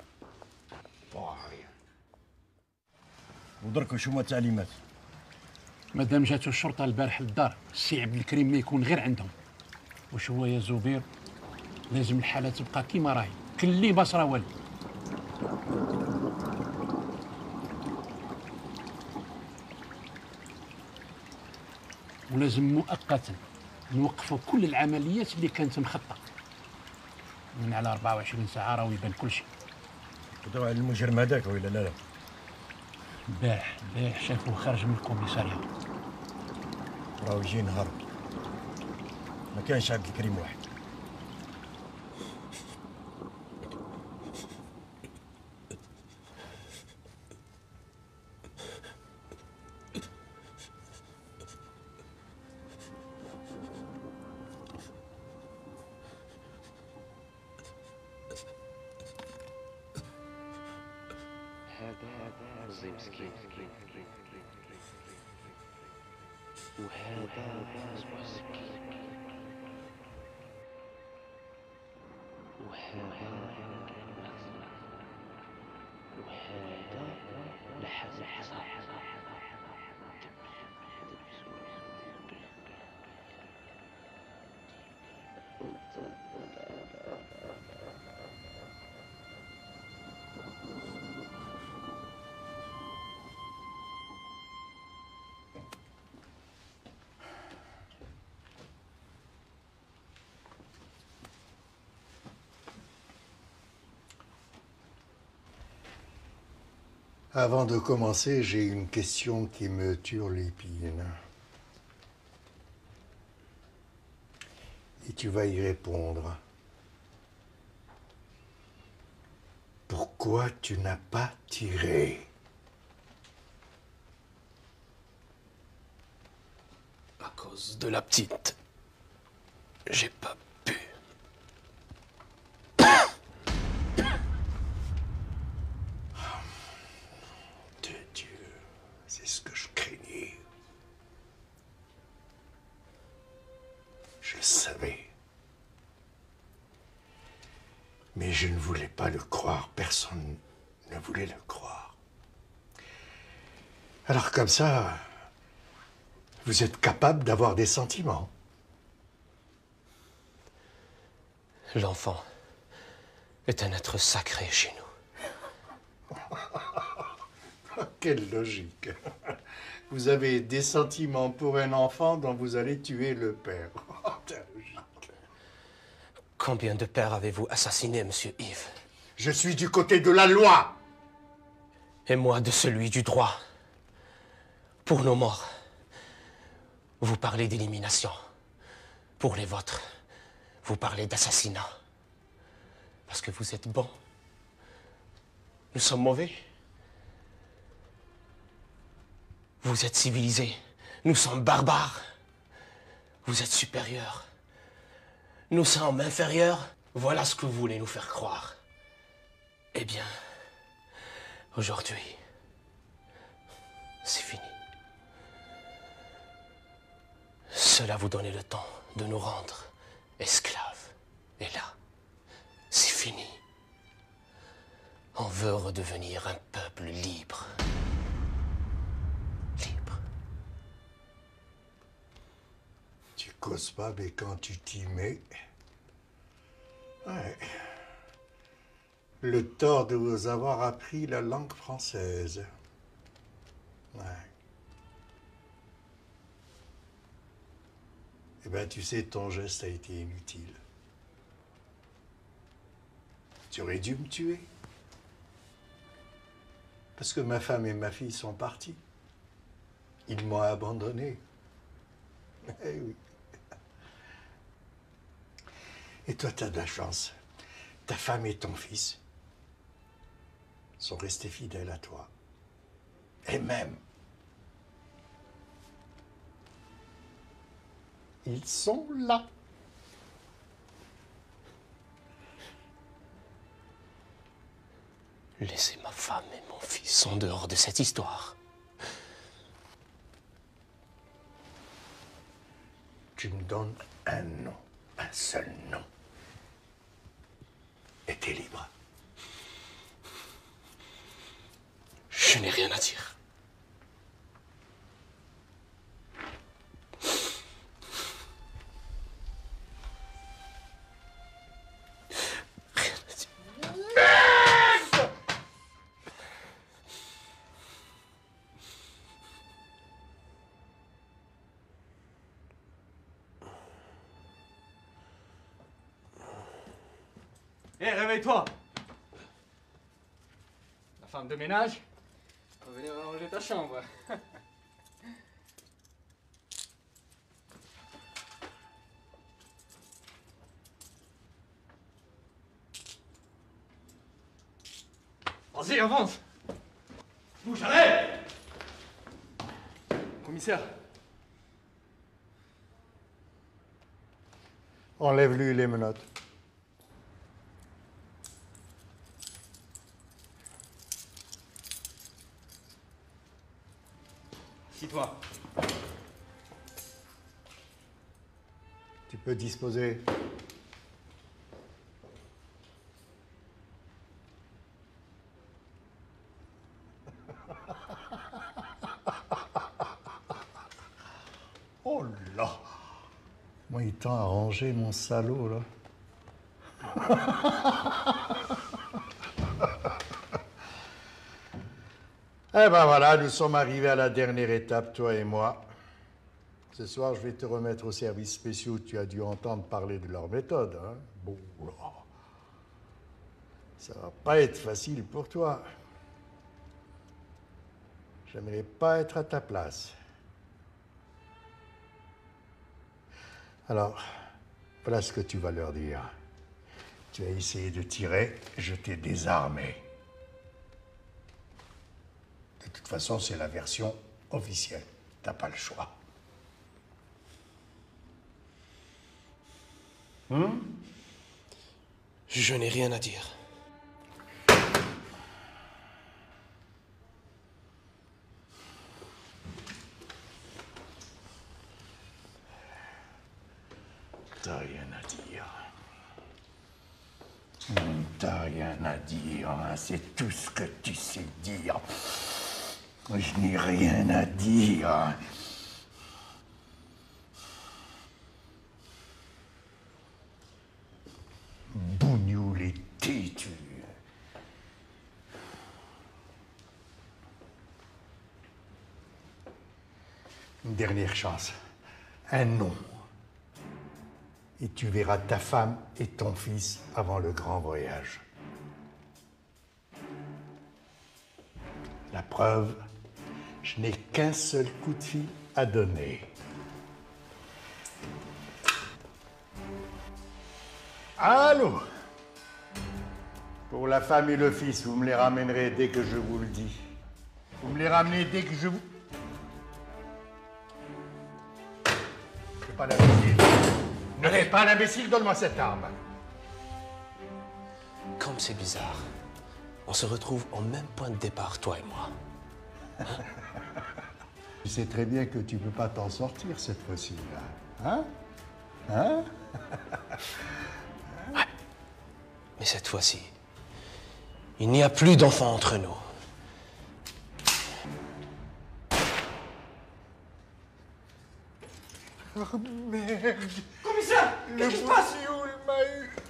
ودرك شو هما التعليمات؟ مادام جاتو الشرطه البارح للدار السي عبد الكريم ما يكون غير عندهم. واش هو يا زبير لازم الحاله تبقى كيما راهي كلي بصره والو. ولازم مؤقتا نوقفوا كل العمليات اللي كانت مخططه من على 24 ساعه راه يبان كل شيء. قدروا على المجرم هذاك ولا لا؟ البارح شافوه خارج من الكوميساريا. راهو يجي نهرب. ما كانش عبد الكريم واحد. هذا رزي مسكين وهذا مسكين وهذا لحظة Avant de commencer, j'ai une question qui me turlupine. Et tu vas y répondre. Pourquoi tu n'as pas tiré? À cause de la petite. J'ai pas pu. De Dieu, c'est ce que je craignais. Je le savais. Mais je ne voulais pas le croire. Personne ne voulait le croire. Alors comme ça, vous êtes capable d'avoir des sentiments. L'enfant est un être sacré chez nous. Quelle logique. Vous avez des sentiments pour un enfant dont vous allez tuer le père. Quelle logique. Combien de pères avez-vous assassiné, monsieur Yves? Je suis du côté de la loi. Et moi de celui du droit. Pour nos morts, vous parlez d'élimination. Pour les vôtres, vous parlez d'assassinat. Parce que vous êtes bons. Nous sommes mauvais. Vous êtes civilisés. Nous sommes barbares. Vous êtes supérieurs. Nous sommes inférieurs. Voilà ce que vous voulez nous faire croire. Eh bien, aujourd'hui, c'est fini. Cela vous donnait le temps de nous rendre esclaves. Et là, c'est fini. On veut redevenir un peuple libre. Tu causes pas, mais quand tu t'y mets... Ouais. Le tort de vous avoir appris la langue française. Ouais. Eh bien, tu sais, ton geste a été inutile. Tu aurais dû me tuer. Parce que ma femme et ma fille sont partis. Ils m'ont abandonné. Eh oui. Et toi, tu as de la chance. Ta femme et ton fils sont restés fidèles à toi. Et même, ils sont là. Laissez ma femme et mon fils en dehors de cette histoire. Tu me donnes un nom, un seul nom. Et t'es libre. Je n'ai rien à dire. Hé, réveille-toi. La femme de ménage va venir ranger ta chambre. Vas-y, avance. Bouge, allez. Commissaire. Enlève-lui les menottes. Assis-toi. Tu peux disposer. Oh là! Moi, il tend à ranger mon salaud, là. Eh ben voilà, nous sommes arrivés à la dernière étape, toi et moi. Ce soir, je vais te remettre aux services spéciaux. Tu as dû entendre parler de leur méthode, hein? Bon, là. Ça va pas être facile pour toi. J'aimerais pas être à ta place. Alors, voilà ce que tu vas leur dire. Tu as essayé de tirer, je t'ai désarmé. De toute façon, c'est la version officielle. T'as pas le choix. Je n'ai rien à dire. T'as rien à dire. T'as rien à dire, hein. C'est tout ce que tu sais dire. Je n'ai rien à dire. Bougnoul et têtu. Une dernière chance. Un nom. Et tu verras ta femme et ton fils avant le grand voyage. La preuve, je n'ai qu'un seul coup de fil à donner. Allô? Pour la femme et le fils, vous me les ramènerez dès que je vous le dis. Vous me les ramenez dès que je vous... C'est pas l'imbécile. Ne n'es pas l'imbécile, donne-moi cette arme. Comme c'est bizarre. On se retrouve au même point de départ, toi et moi. Tu sais très bien que tu ne peux pas t'en sortir cette fois-ci, là. Hein? Ouais. Mais cette fois-ci, il n'y a plus d'enfants entre nous. Oh merde! Commissaire! Le Qu'est-ce qui se passe? m'a eu!